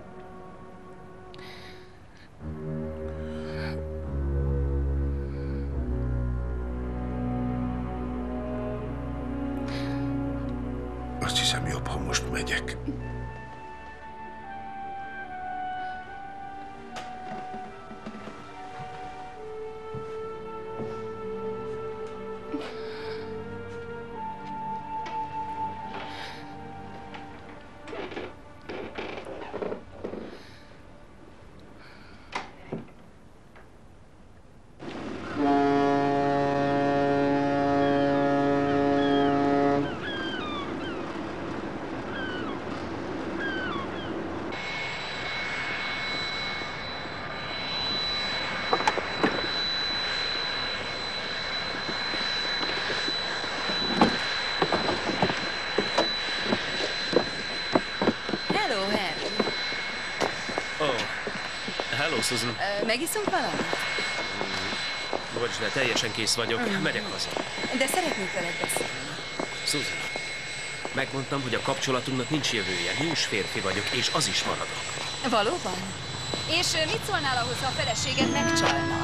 Azt hiszem, jobb, ha most megyek. Susan. Megiszunk valamit? Bocs, de teljesen kész vagyok. Megyek haza. De szeretnék veled beszélni. Susan, megmondtam, hogy a kapcsolatunknak nincs jövője. Nős férfi vagyok, és az is maradok. Valóban? És mit szólnál ahhoz, ha a feleséged megcsalna?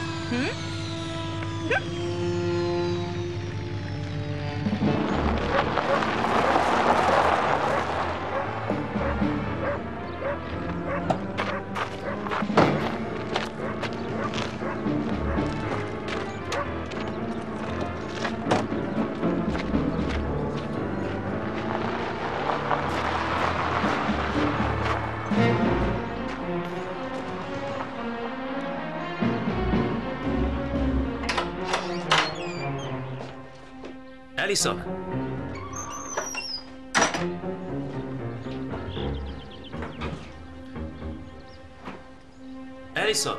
Allison! Allison!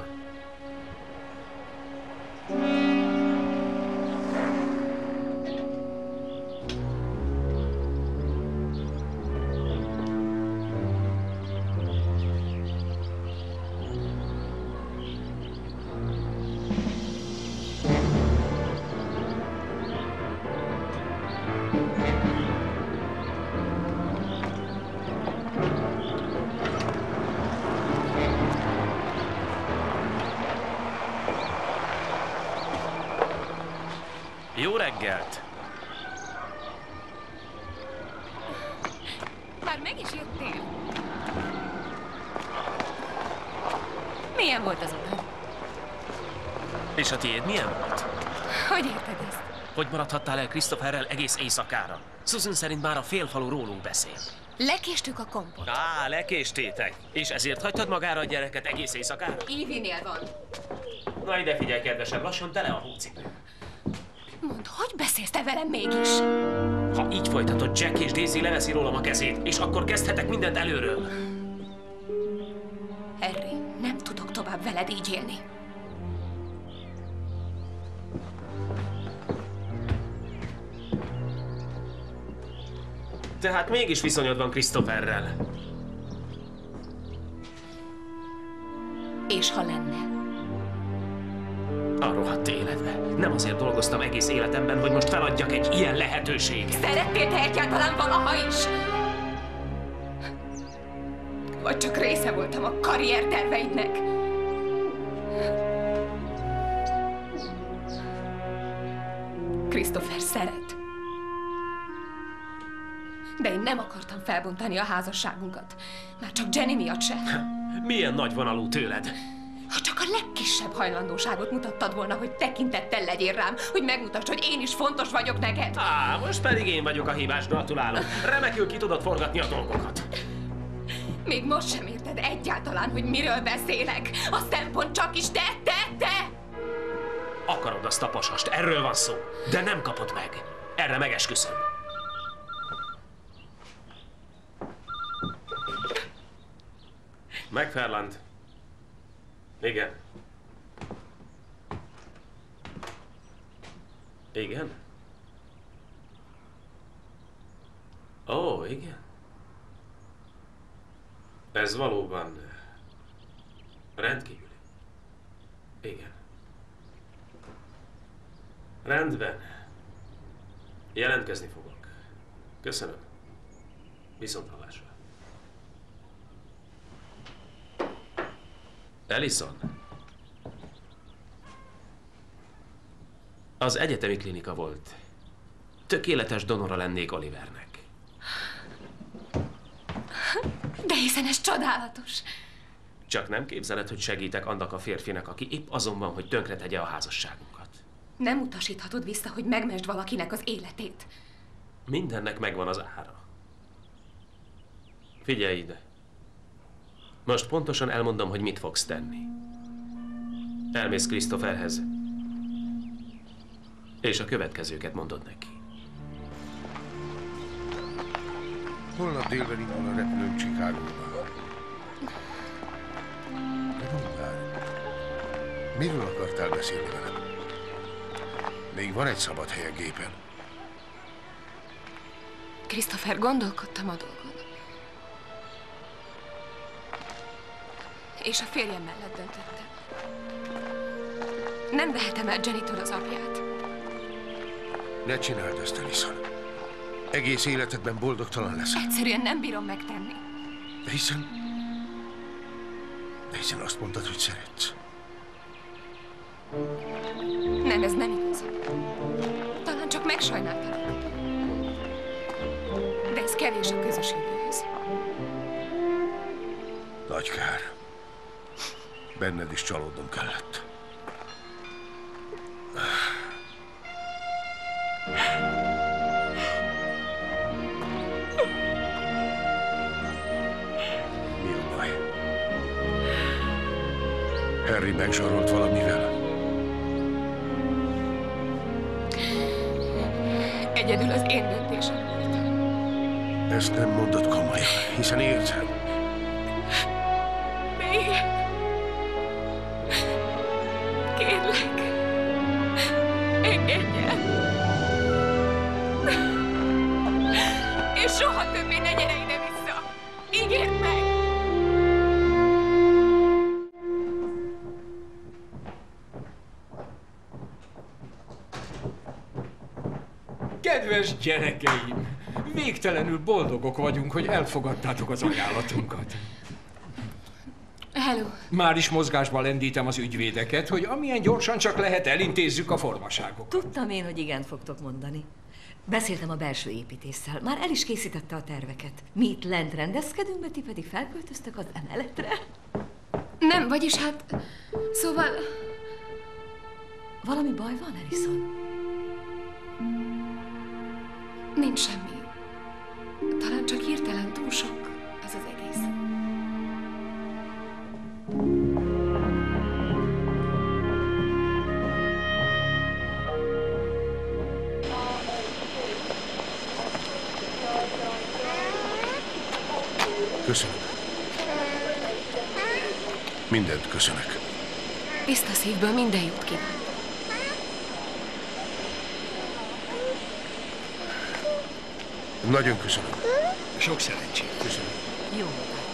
Jó reggelt! Már meg is jöttél. Milyen volt az utad? És a tiéd milyen volt? Hogy érted ezt? Hogy maradhattál el Christopherrel egész éjszakára? Susan szerint már a félfalu rólunk beszél. Lekéstük a kompot. Lekéstétek. És ezért hagytad magára a gyereket egész éjszakára? Ivinél van. Na ide figyelj, kedvesem, lassan tele a hócipő. Mondd, hogy beszélsz te velem mégis? Ha így folytatod, Jack és Daisy leveszi rólam a kezét, és akkor kezdhetek mindent előről. Harry, nem tudok tovább veled így élni. Tehát mégis viszonyod van Christopherrel. És ha lenne? A rohadt életbe. Nem azért dolgoztam egész életemben, hogy most feladjak egy ilyen lehetőséget. Szerettél te egyáltalán valaha is? Vagy csak része voltam a karrierterveidnek? Christopher szeret. De én nem akartam felbontani a házasságunkat. Már csak Jenny miatt sem. Milyen nagyvonalú tőled. Ha csak a legkisebb hajlandóságot mutattad volna, hogy tekintettel legyél rám, hogy megmutasd, hogy én is fontos vagyok neked. Most pedig én vagyok a hibás, gratulálok. Remekül ki tudod forgatni a dolgokat. Még most sem érted egyáltalán, hogy miről beszélek. A szempont csak is te. Akarod azt a pasast, erről van szó. De nem kapod meg. Erre megesküszöm. McFarland. Igen. Igen? Ó, igen. Ez valóban Rendkívüli. Igen. Rendben. Jelentkezni fogok. Köszönöm. Viszonthallásra. Ellison. Az egyetemi klinika volt. Tökéletes donora lennék Olivernek. De hiszen ez csodálatos. Csak nem képzeled, hogy segítek annak a férfinek, aki épp azon van, hogy tönkretegye a házasságunkat. Nem utasíthatod vissza, hogy megmesd valakinek az életét. Mindennek megvan az ára. Figyelj ide. Most pontosan elmondom, hogy mit fogsz tenni. Elmész Christopherhez, és a következőket mondod neki. Holnap délben indul a repülőm Chicagóba. De mondjál, miről akartál beszélni velem? Még van egy szabad hely a gépen. Christopher, gondolkodtam a dolgon. És a férjem mellett döntöttem. Nem vehetem el Jennytől az apját. Ne csináld ezt, Ellison. Egész életedben boldogtalan leszel. Egyszerűen nem bírom megtenni. De hiszen azt mondtad, hogy szeretsz. Nem, ez nem igaz. Talán csak megsajnáltalak. De ez kevés a közös időhöz. Nagy kár. Benned is csalódnom kellett. Mi a baj? Harry megzsarolt valamivel? Egyedül az én döntésem volt. Ezt nem mondod komolyan, hiszen érzem. De igen. Kérlek. Engedj el. És soha többé ne gyere ide vissza. Ígérd meg. Kedves gyerekeim! Végtelenül boldogok vagyunk, hogy elfogadtátok az ajánlatunkat. Hello. Már is mozgásba lendítem az ügyvédeket, hogy amilyen gyorsan csak lehet elintézzük a formaságokat. Tudtam én, hogy igent fogtok mondani. Beszéltem a belső építéssel. Már el is készítette a terveket. Mi itt lent rendezkedünk, ti pedig felköltöztök az emeletre. Nem, vagyis hát... Szóval... Valami baj van, Ellison? Nincs semmi. Talán csak hirtelen túl sok ez az egész. Köszönöm. Mindent köszönök. Tiszta szívből minden jót kívánok. Nagyon köszönöm. Sok szerencsét. Köszönöm. Jó.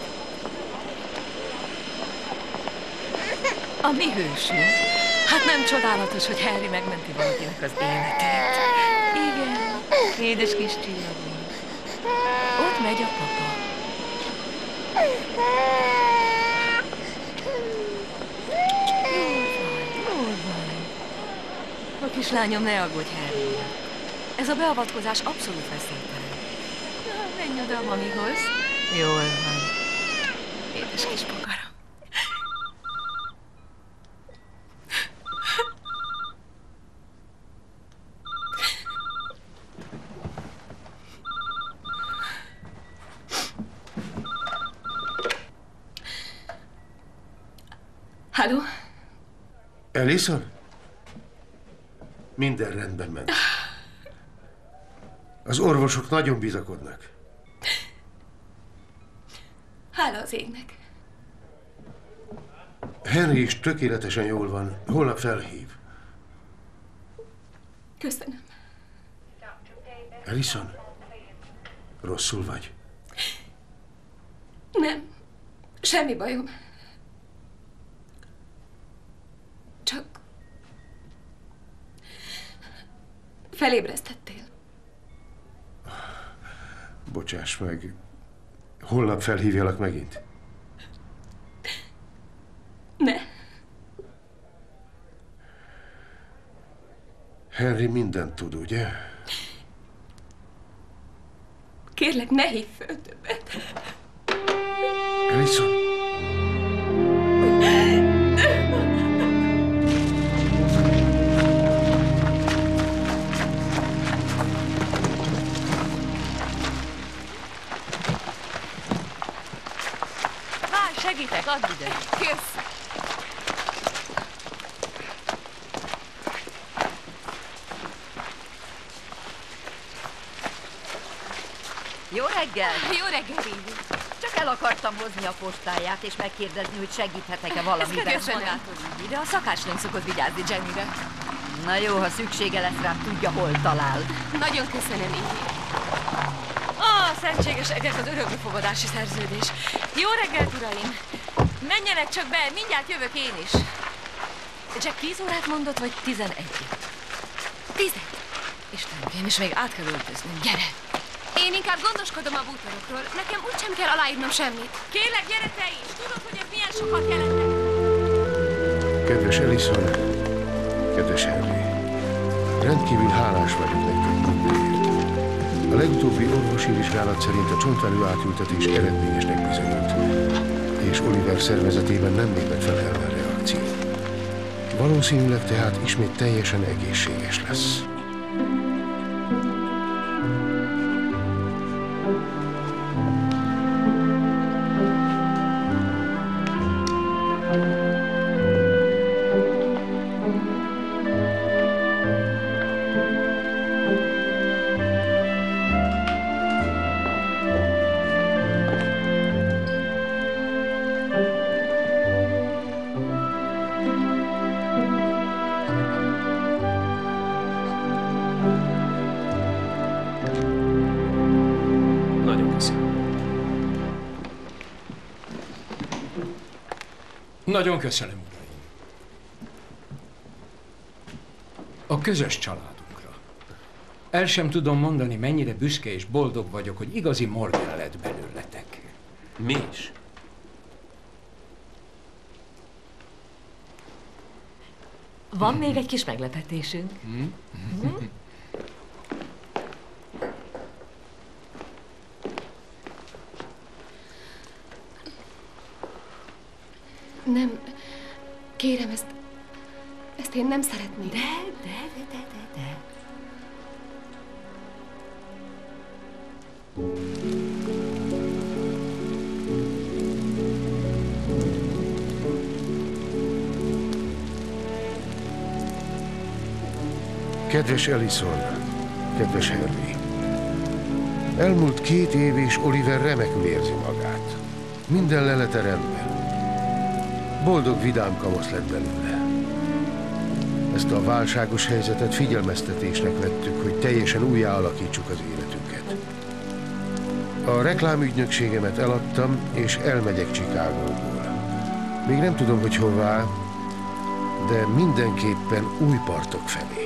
A mi hősünk. Hát nem csodálatos, hogy Harry megmenti valakinek az életét. Igen, édes kis csillagom. Ott megy a papa. Jól van. A kislányom, ne aggódj, Harry. Ez a beavatkozás abszolút veszélytelen. Menj oda a mamihoz. Jól van. Édes kis bogaram. Halló? Ellison? Minden rendben ment. Az orvosok nagyon bizakodnak. Hála az égnek. Henry is tökéletesen jól van. Holnap felhív. Köszönöm. Ellison? Rosszul vagy? Nem. Semmi bajom. Felébresztettél. Bocsáss meg. Holnap felhívjalak megint? Ne. Henry mindent tud, ugye? Kérlek, ne hívj föl többet. Alison. Várj, segítek, add ide. Kész. Jó reggel! Jó reggel, Rivi. Csak el akartam hozni a postáját, és megkérdezni, hogy segíthetek-e valamiben. Ez kedves magától, Rivi, de a szakács nem szokott vigyázni Jennyre. Na jó, ha szüksége lesz rám, tudja, hol talál. Nagyon köszönöm, Rivi. Szentséges egek, az örökbefogadási szerződés. Jó reggelt, uraim! Menjenek csak be, mindjárt jövök én is. Jack 10 órát mondott, vagy 11? 10. Istenkém, és még át kell öltöznünk. Gyere! Én inkább gondoskodom a bútorokról. Nekem úgysem kell aláírnom semmit. Kérlek, gyere te is! Tudod, hogy ez milyen sokat jelent neked? Kedves Alison, kedves Henry, rendkívül hálás vagyok nektek mindenért. A legutóbbi orvosi vizsgálat szerint a csontvelő átültetés eredményesnek bizonyult, és Oliver szervezetében nem lépett fel ellenreakció. Valószínűleg tehát ismét teljesen egészséges lesz. Nagyon köszönöm, uraim. A közös családunkra. El sem tudom mondani, mennyire büszke és boldog vagyok, hogy igazi Morgan lett belőletek. Mi is. Van még egy kis meglepetésünk. Nem. Kérem, ezt én nem szeretném. De. Kedves Alison, kedves Henry, elmúlt 2 év és Oliver remekül érzi magát. Minden lelete rendben. Boldog, vidám kamasz lett belőle. Ezt a válságos helyzetet figyelmeztetésnek vettük, hogy teljesen újjá alakítsuk az életünket. A reklámügynökségemet eladtam, és elmegyek Chicagóból. Még nem tudom, hogy hová, de mindenképpen új partok felé.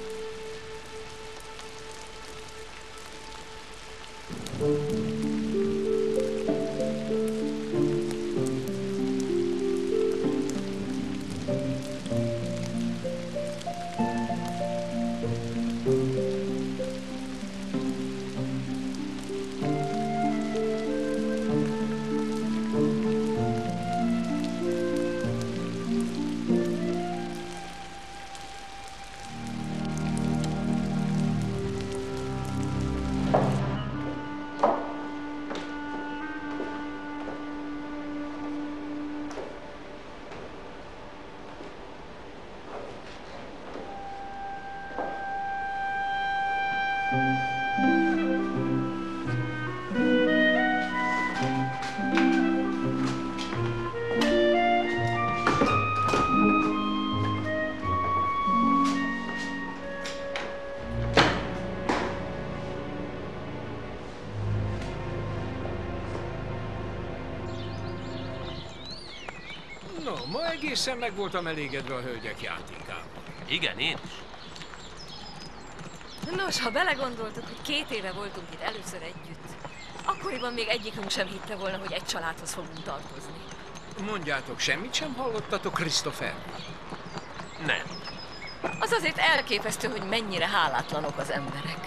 No, ma egészen meg voltam elégedve a hölgyek játékával. Igen, én is. Nos, ha belegondoltuk, hogy 2 éve voltunk itt először együtt, akkoriban még egyikünk sem hitte volna, hogy egy családhoz fogunk tartozni. Mondjátok, semmit sem hallottatok Christopher? Nem. Az azért elképesztő, hogy mennyire hálátlanok az emberek.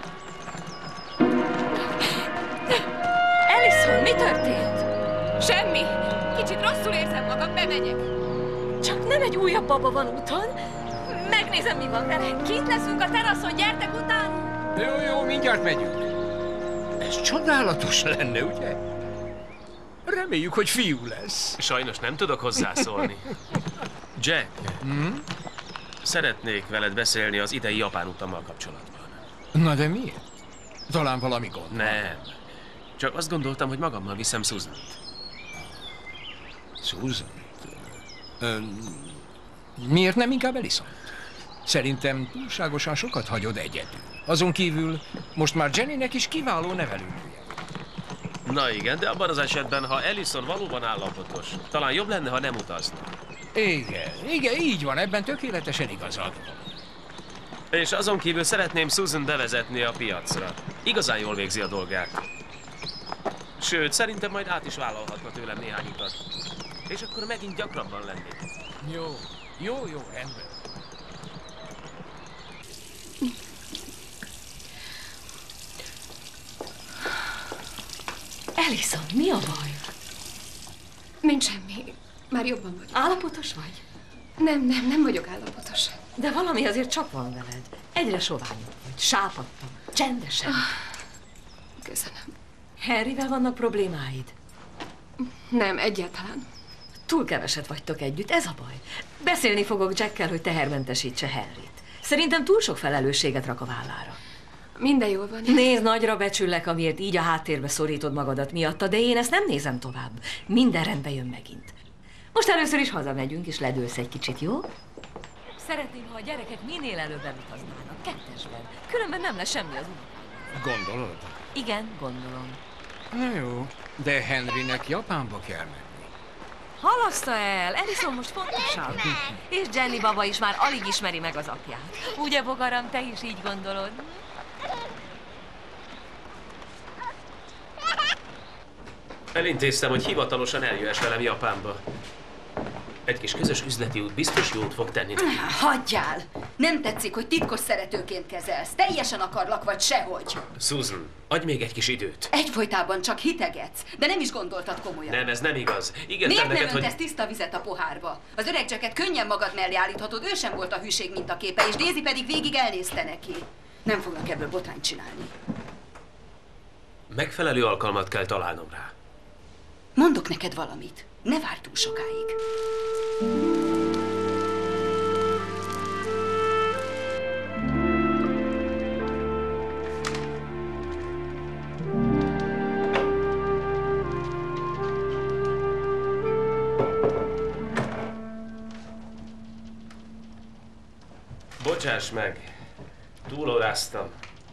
Alison, mi történt? Semmi. Kicsit rosszul érzem magam, bemegyek. Csak nem egy újabb baba van úton. Megnézem, mi van vele. Kint leszünk a teraszon, gyertek után! Jó, mindjárt megyünk. Ez csodálatos lenne, ugye? Reméljük, hogy fiú lesz. Sajnos nem tudok hozzászólni. Jack, szeretnék veled beszélni az idei japán utammal kapcsolatban. Na de miért? Talán valami gond. Nem. Csak azt gondoltam, hogy magammal viszem Susan-t. Susan? Miért nem inkább Alison? Szerintem túlságosan sokat hagyod egyedül. Azon kívül most már Jennynek is kiváló nevelőnője. Na igen, de abban az esetben, ha Alison valóban állapotos, talán jobb lenne, ha nem utazna. Igen, így van, ebben tökéletesen igazad van. És azon kívül szeretném Susan bevezetni a piacra. Igazán jól végzi a dolgát. Sőt, szerintem majd át is vállalhatna tőlem néhány utat. És akkor megint gyakrabban lennék. Jó, rendben. Alison, mi a baj? Nincs semmi. Már jobban vagyok. Állapotos vagy? Nem vagyok állapotos. De valami azért csak van veled. Egyre soványabb vagy, sápadtam, csendesen. Köszönöm. Harryvel vannak problémáid? Nem, egyáltalán. Túl keveset vagytok együtt, ez a baj. Beszélni fogok Jackkel, hogy tehermentesítse Harryt. Szerintem túl sok felelősséget rak a vállára. Minden jól van. Nézd, nagyra becsüllek, amiért így a háttérbe szorítod magadat miatta, de én ezt nem nézem tovább. Minden rendbe jön megint. Most először is hazamegyünk, és ledőlsz egy kicsit, jó? Szeretném, ha a gyerekek minél előbb elutaznának, 2-esben. Különben nem lesz semmi az út. Gondolod? Igen, gondolom. Na jó, de Henrynek Japánba kell menni. Halaszta el, Alison most fontosabb. És Jenny baba is már alig ismeri meg az apját. Ugye, bogaram, te is így gondolod? Elintéztem, hogy hivatalosan eljöhess velem Japánba. Egy kis közös üzleti út biztos jót fog tenni neki. Hagyjál! Nem tetszik, hogy titkos szeretőként kezelsz. Teljesen akarlak, vagy sehogy. Susan, adj még egy kis időt. Egyfolytában csak hitegetsz, de nem is gondoltad komolyan. Nem, ez nem igaz. Ígértem Miért neked, nem öntesz tiszta vizet a pohárba? Az öreg Jacket könnyen magad mellé állíthatod, ő sem volt a hűség mintaképe, és Daisy pedig végig elnézte neki. Nem fognak ebből botrányt csinálni. Megfelelő alkalmat kell találnom rá. Mondok neked valamit. Ne várj túl sokáig. Bocsáss meg, túlóráztam.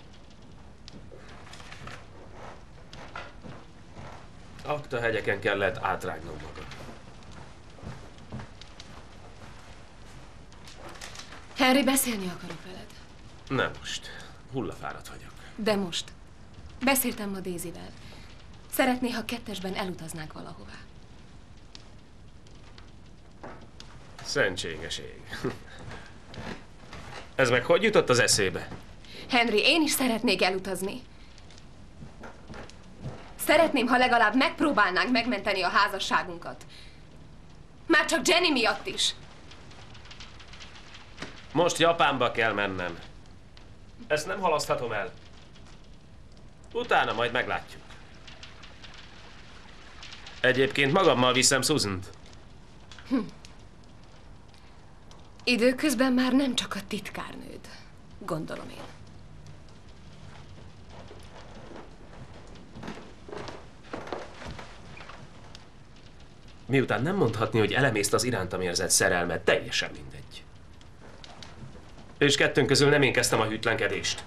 Aktahegyeken kellett átrágnom magam. Harry, beszélni akarok veled. Nem most. Hullafáradt vagyok. De most. Beszéltem ma Daisyvel. Szeretné, ha 2-esben elutaznánk valahová. Szentséges ég. Ez meg hogy jutott az eszébe? Henry, én is szeretnék elutazni. Szeretném, ha legalább megpróbálnánk megmenteni a házasságunkat. Már csak Jenny miatt is. Most Japánba kell mennem. Ezt nem halaszthatom el. Utána majd meglátjuk. Egyébként magammal viszem Susant. Időközben már nem csak a titkárnőd, gondolom én. Miután nem mondhatni, hogy elemészt az irántam érzett szerelmet, teljesen mindegy. És kettőnk közül nem én kezdtem a hűtlenkedést.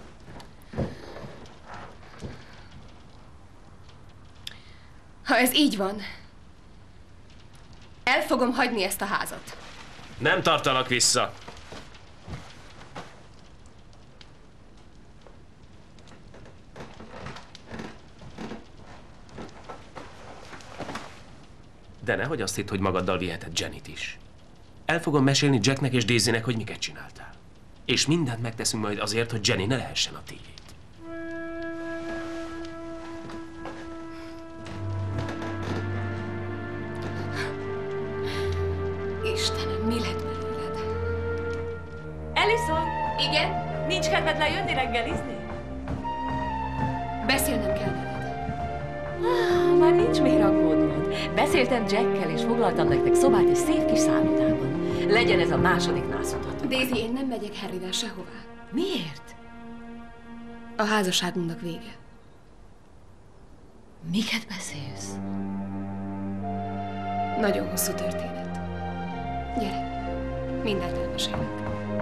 Ha ez így van, el fogom hagyni ezt a házat. Nem tartalak vissza. De nehogy azt hidd, hogy magaddal viheted Jennyt is. El fogom mesélni Jacknek és Daisynek, hogy miket csináltál. És mindent megteszünk majd azért, hogy Jenny ne lehessen a tiéd. Istenem, mi lett belőled? Alison! Igen? Nincs kedved lejönni reggelizni? Beszélnem kell veled. Már nincs miért aggódnod. Beszéltem Jackkel, és foglaltam nektek szobát egy szép kis szállodában. Legyen ez a második nászutatok. Daisy, én nem megyek Harryvel sehová. Miért? A házasságunknak vége. Miket beszélsz? Nagyon hosszú történet. Gyere, mindent elmesélek.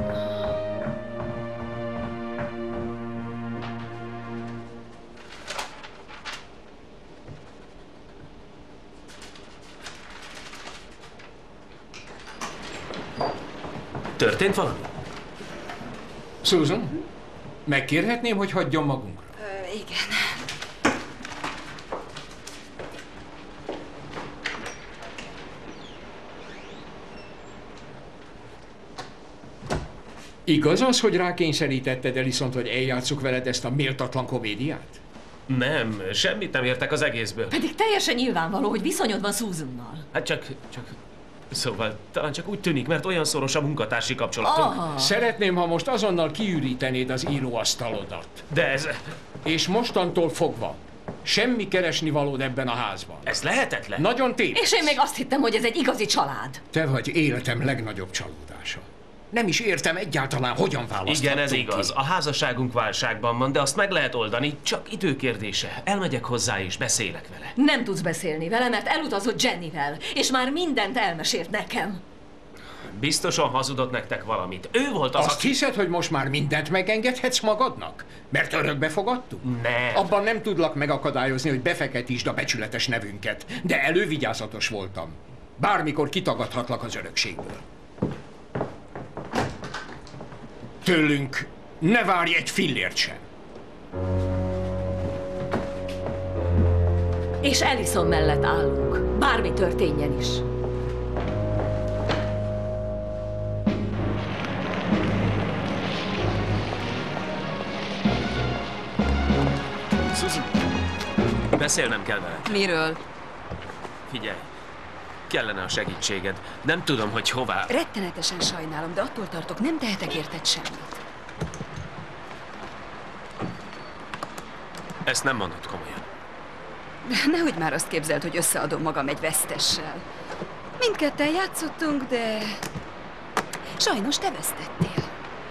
Történt valami? Susan, megkérhetném, hogy hagyjon magunkra? Igen. Igaz az, hogy rákényszerítetted Alisont, hogy eljátsszuk veled ezt a méltatlan komédiát? Nem, semmit nem értek az egészből. Pedig teljesen nyilvánvaló, hogy viszonyod van Susannal. Hát csak... Szóval talán csak úgy tűnik, mert olyan szoros a munkatársi kapcsolatunk. Szeretném, ha most azonnal kiürítenéd az íróasztalodat. De ez... És mostantól fogva semmi keresnivalód ebben a házban. Ez lehetetlen. Nagyon téves. És én még azt hittem, hogy ez egy igazi család. Te vagy életem legnagyobb csalódása. Nem is értem egyáltalán, hogyan választottunk. Igen, ez igaz. Ki. A házasságunk válságban van, de azt meg lehet oldani, csak időkérdése. Elmegyek hozzá és beszélek vele. Nem tudsz beszélni vele, mert elutazott Jennyvel, és már mindent elmesélt nekem. Biztosan hazudott nektek valamit. Ő volt az, Azt hiszed, hogy most már mindent megengedhetsz magadnak? Mert örökbe fogadtuk? Nem. Abban nem tudlak megakadályozni, hogy befeketítsd a becsületes nevünket, de elővigyázatos voltam. Bármikor kitagadhatlak az örökségből. Tőlünk ne várj egy fillért sem. És Alison mellett állunk, bármi történjen is. Susan, beszélnem kell veled. Miről? Figyelj, kellene a segítséged. Nem tudom, hogy hová. Rettenetesen sajnálom, de attól tartok, nem tehetek érted semmit. Ezt nem mondod komolyan. Nehogy már azt képzeld, hogy összeadom magam egy vesztessel. Mindketten játszottunk, de sajnos te vesztettél.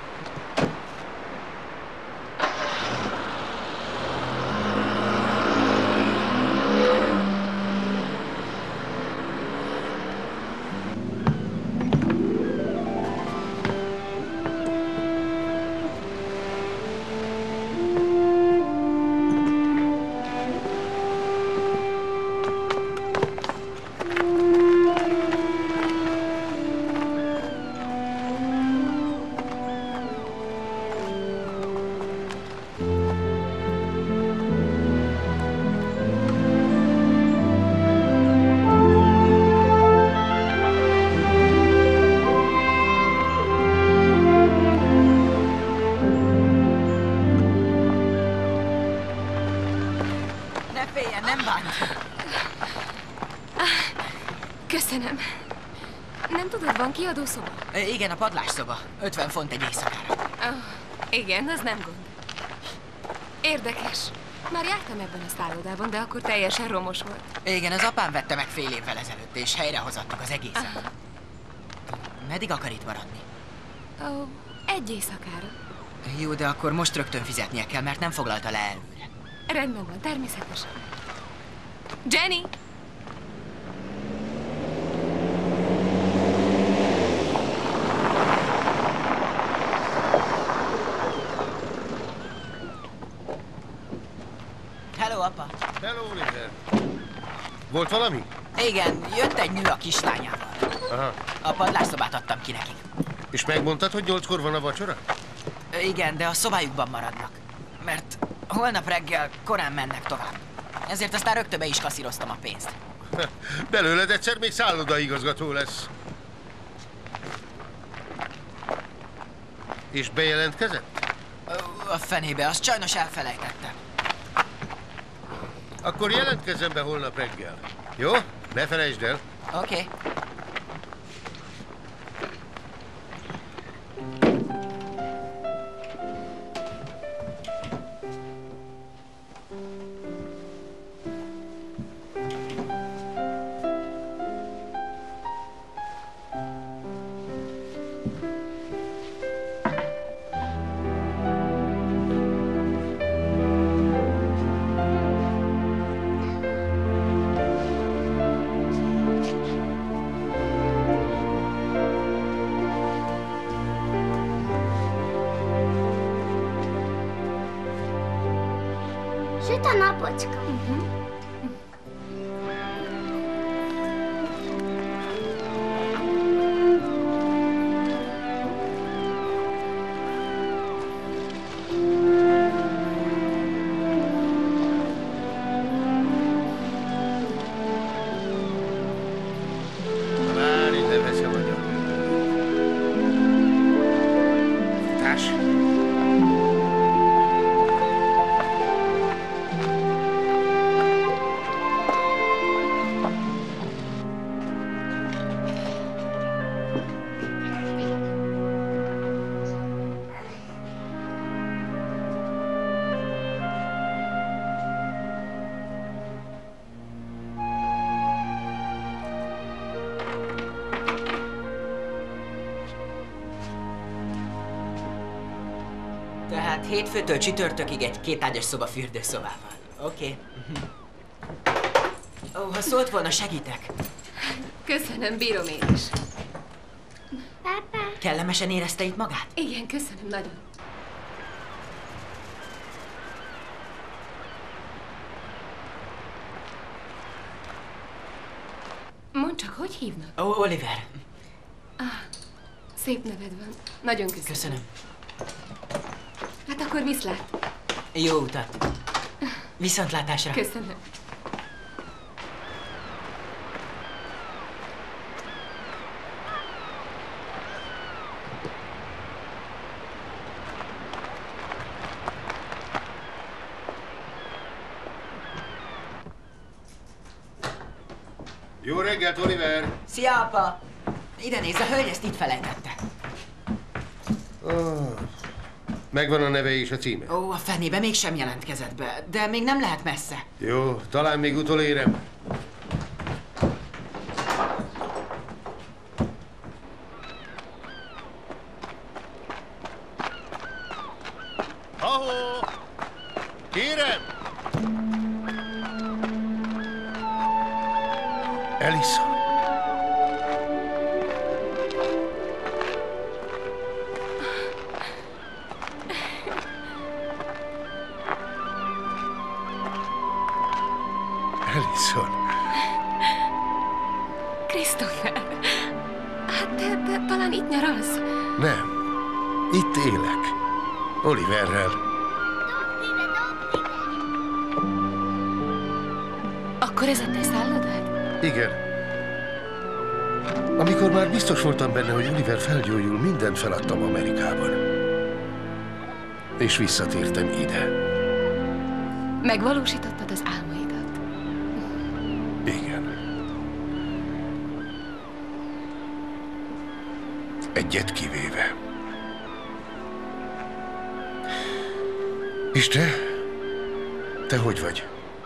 Köszönöm. Nem tudod, van kiadószoba? Igen, a padlásszoba. 50 font egy éjszakára. Igen, az nem gond. Érdekes. Már jártam ebben a szállodában, de akkor teljesen romos volt. Igen, az apám vette meg fél évvel ezelőtt, és helyrehozattak az egészet. Meddig akar itt maradni? Egy éjszakára. Jó, de akkor most rögtön fizetnie kell, mert nem foglalta le előre. Rendben van, természetesen. Jenny! Hello, apa! Hello, Oliver! Volt valami? Igen, jött egy nő a kislányával. Aha. A padlásszobát adtam ki nekik. És megmondtad, hogy 8-kor van a vacsora? Igen, de a szobájukban maradnak. Mert holnap reggel korán mennek tovább. Ezért aztán rögtön be is kaszíroztam a pénzt. Belőled egyszer még szállodaigazgató lesz. És bejelentkezett? A fenébe, azt sajnos elfelejtettem. Akkor jelentkezzen be holnap reggel. Jó? Ne felejtsd el. Oké. Süt a napocska. Várj, leveszem a nyakot. Társ! Tehát hétfőtől csütörtökig egy kétágyas szoba fürdőszobával. Oké. Ó, ha szólt volna, segítek. Köszönöm, bírom én is. Kellemesen érezte itt magát? Igen, köszönöm nagyon. Mondd csak, hogy hívnak? Ó, Oliver. Szép neved van. Nagyon köszönöm. Köszönöm. Hát akkor viszlát. Jó utat. Viszontlátásra. Köszönöm. Jó reggelt, Oliver! Szia, apa! Ide nézz, a hölgy ezt itt felejtette. Megvan a neve és a címe. Ó, a fenébe mégsem jelentkezett be, de még nem lehet messze. Jó, talán még utolérem. Ahó! Kérem! Ellison. Ellison. Christopher, hát te talán itt nyaralsz? Nem. Itt élek. Oliverrel. Akkor ez a te szállodád? Igen. Amikor már biztos voltam benne, hogy Oliver felgyógyul, mindent feladtam Amerikában. És visszatértem ide. Megvalósítottad az álmaidat? Igen. Egyet kivéve. És te? Te hogy vagy?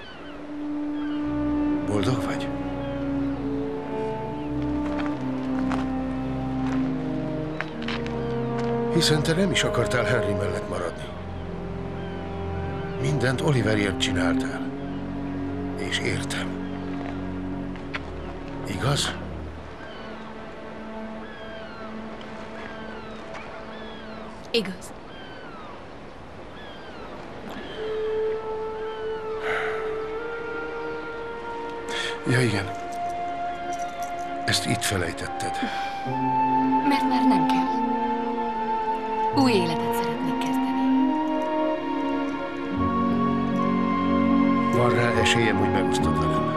Boldog vagy? Hiszen te nem is akartál Henry mellett maradni. Mindent Oliverért csináltál. És értem. Igaz? Igaz. Ja, igen. Ezt itt felejtetted. Mert már nem kell. Új életet szeretnék kezdeni. Van rá esélyem, hogy megosztod velem.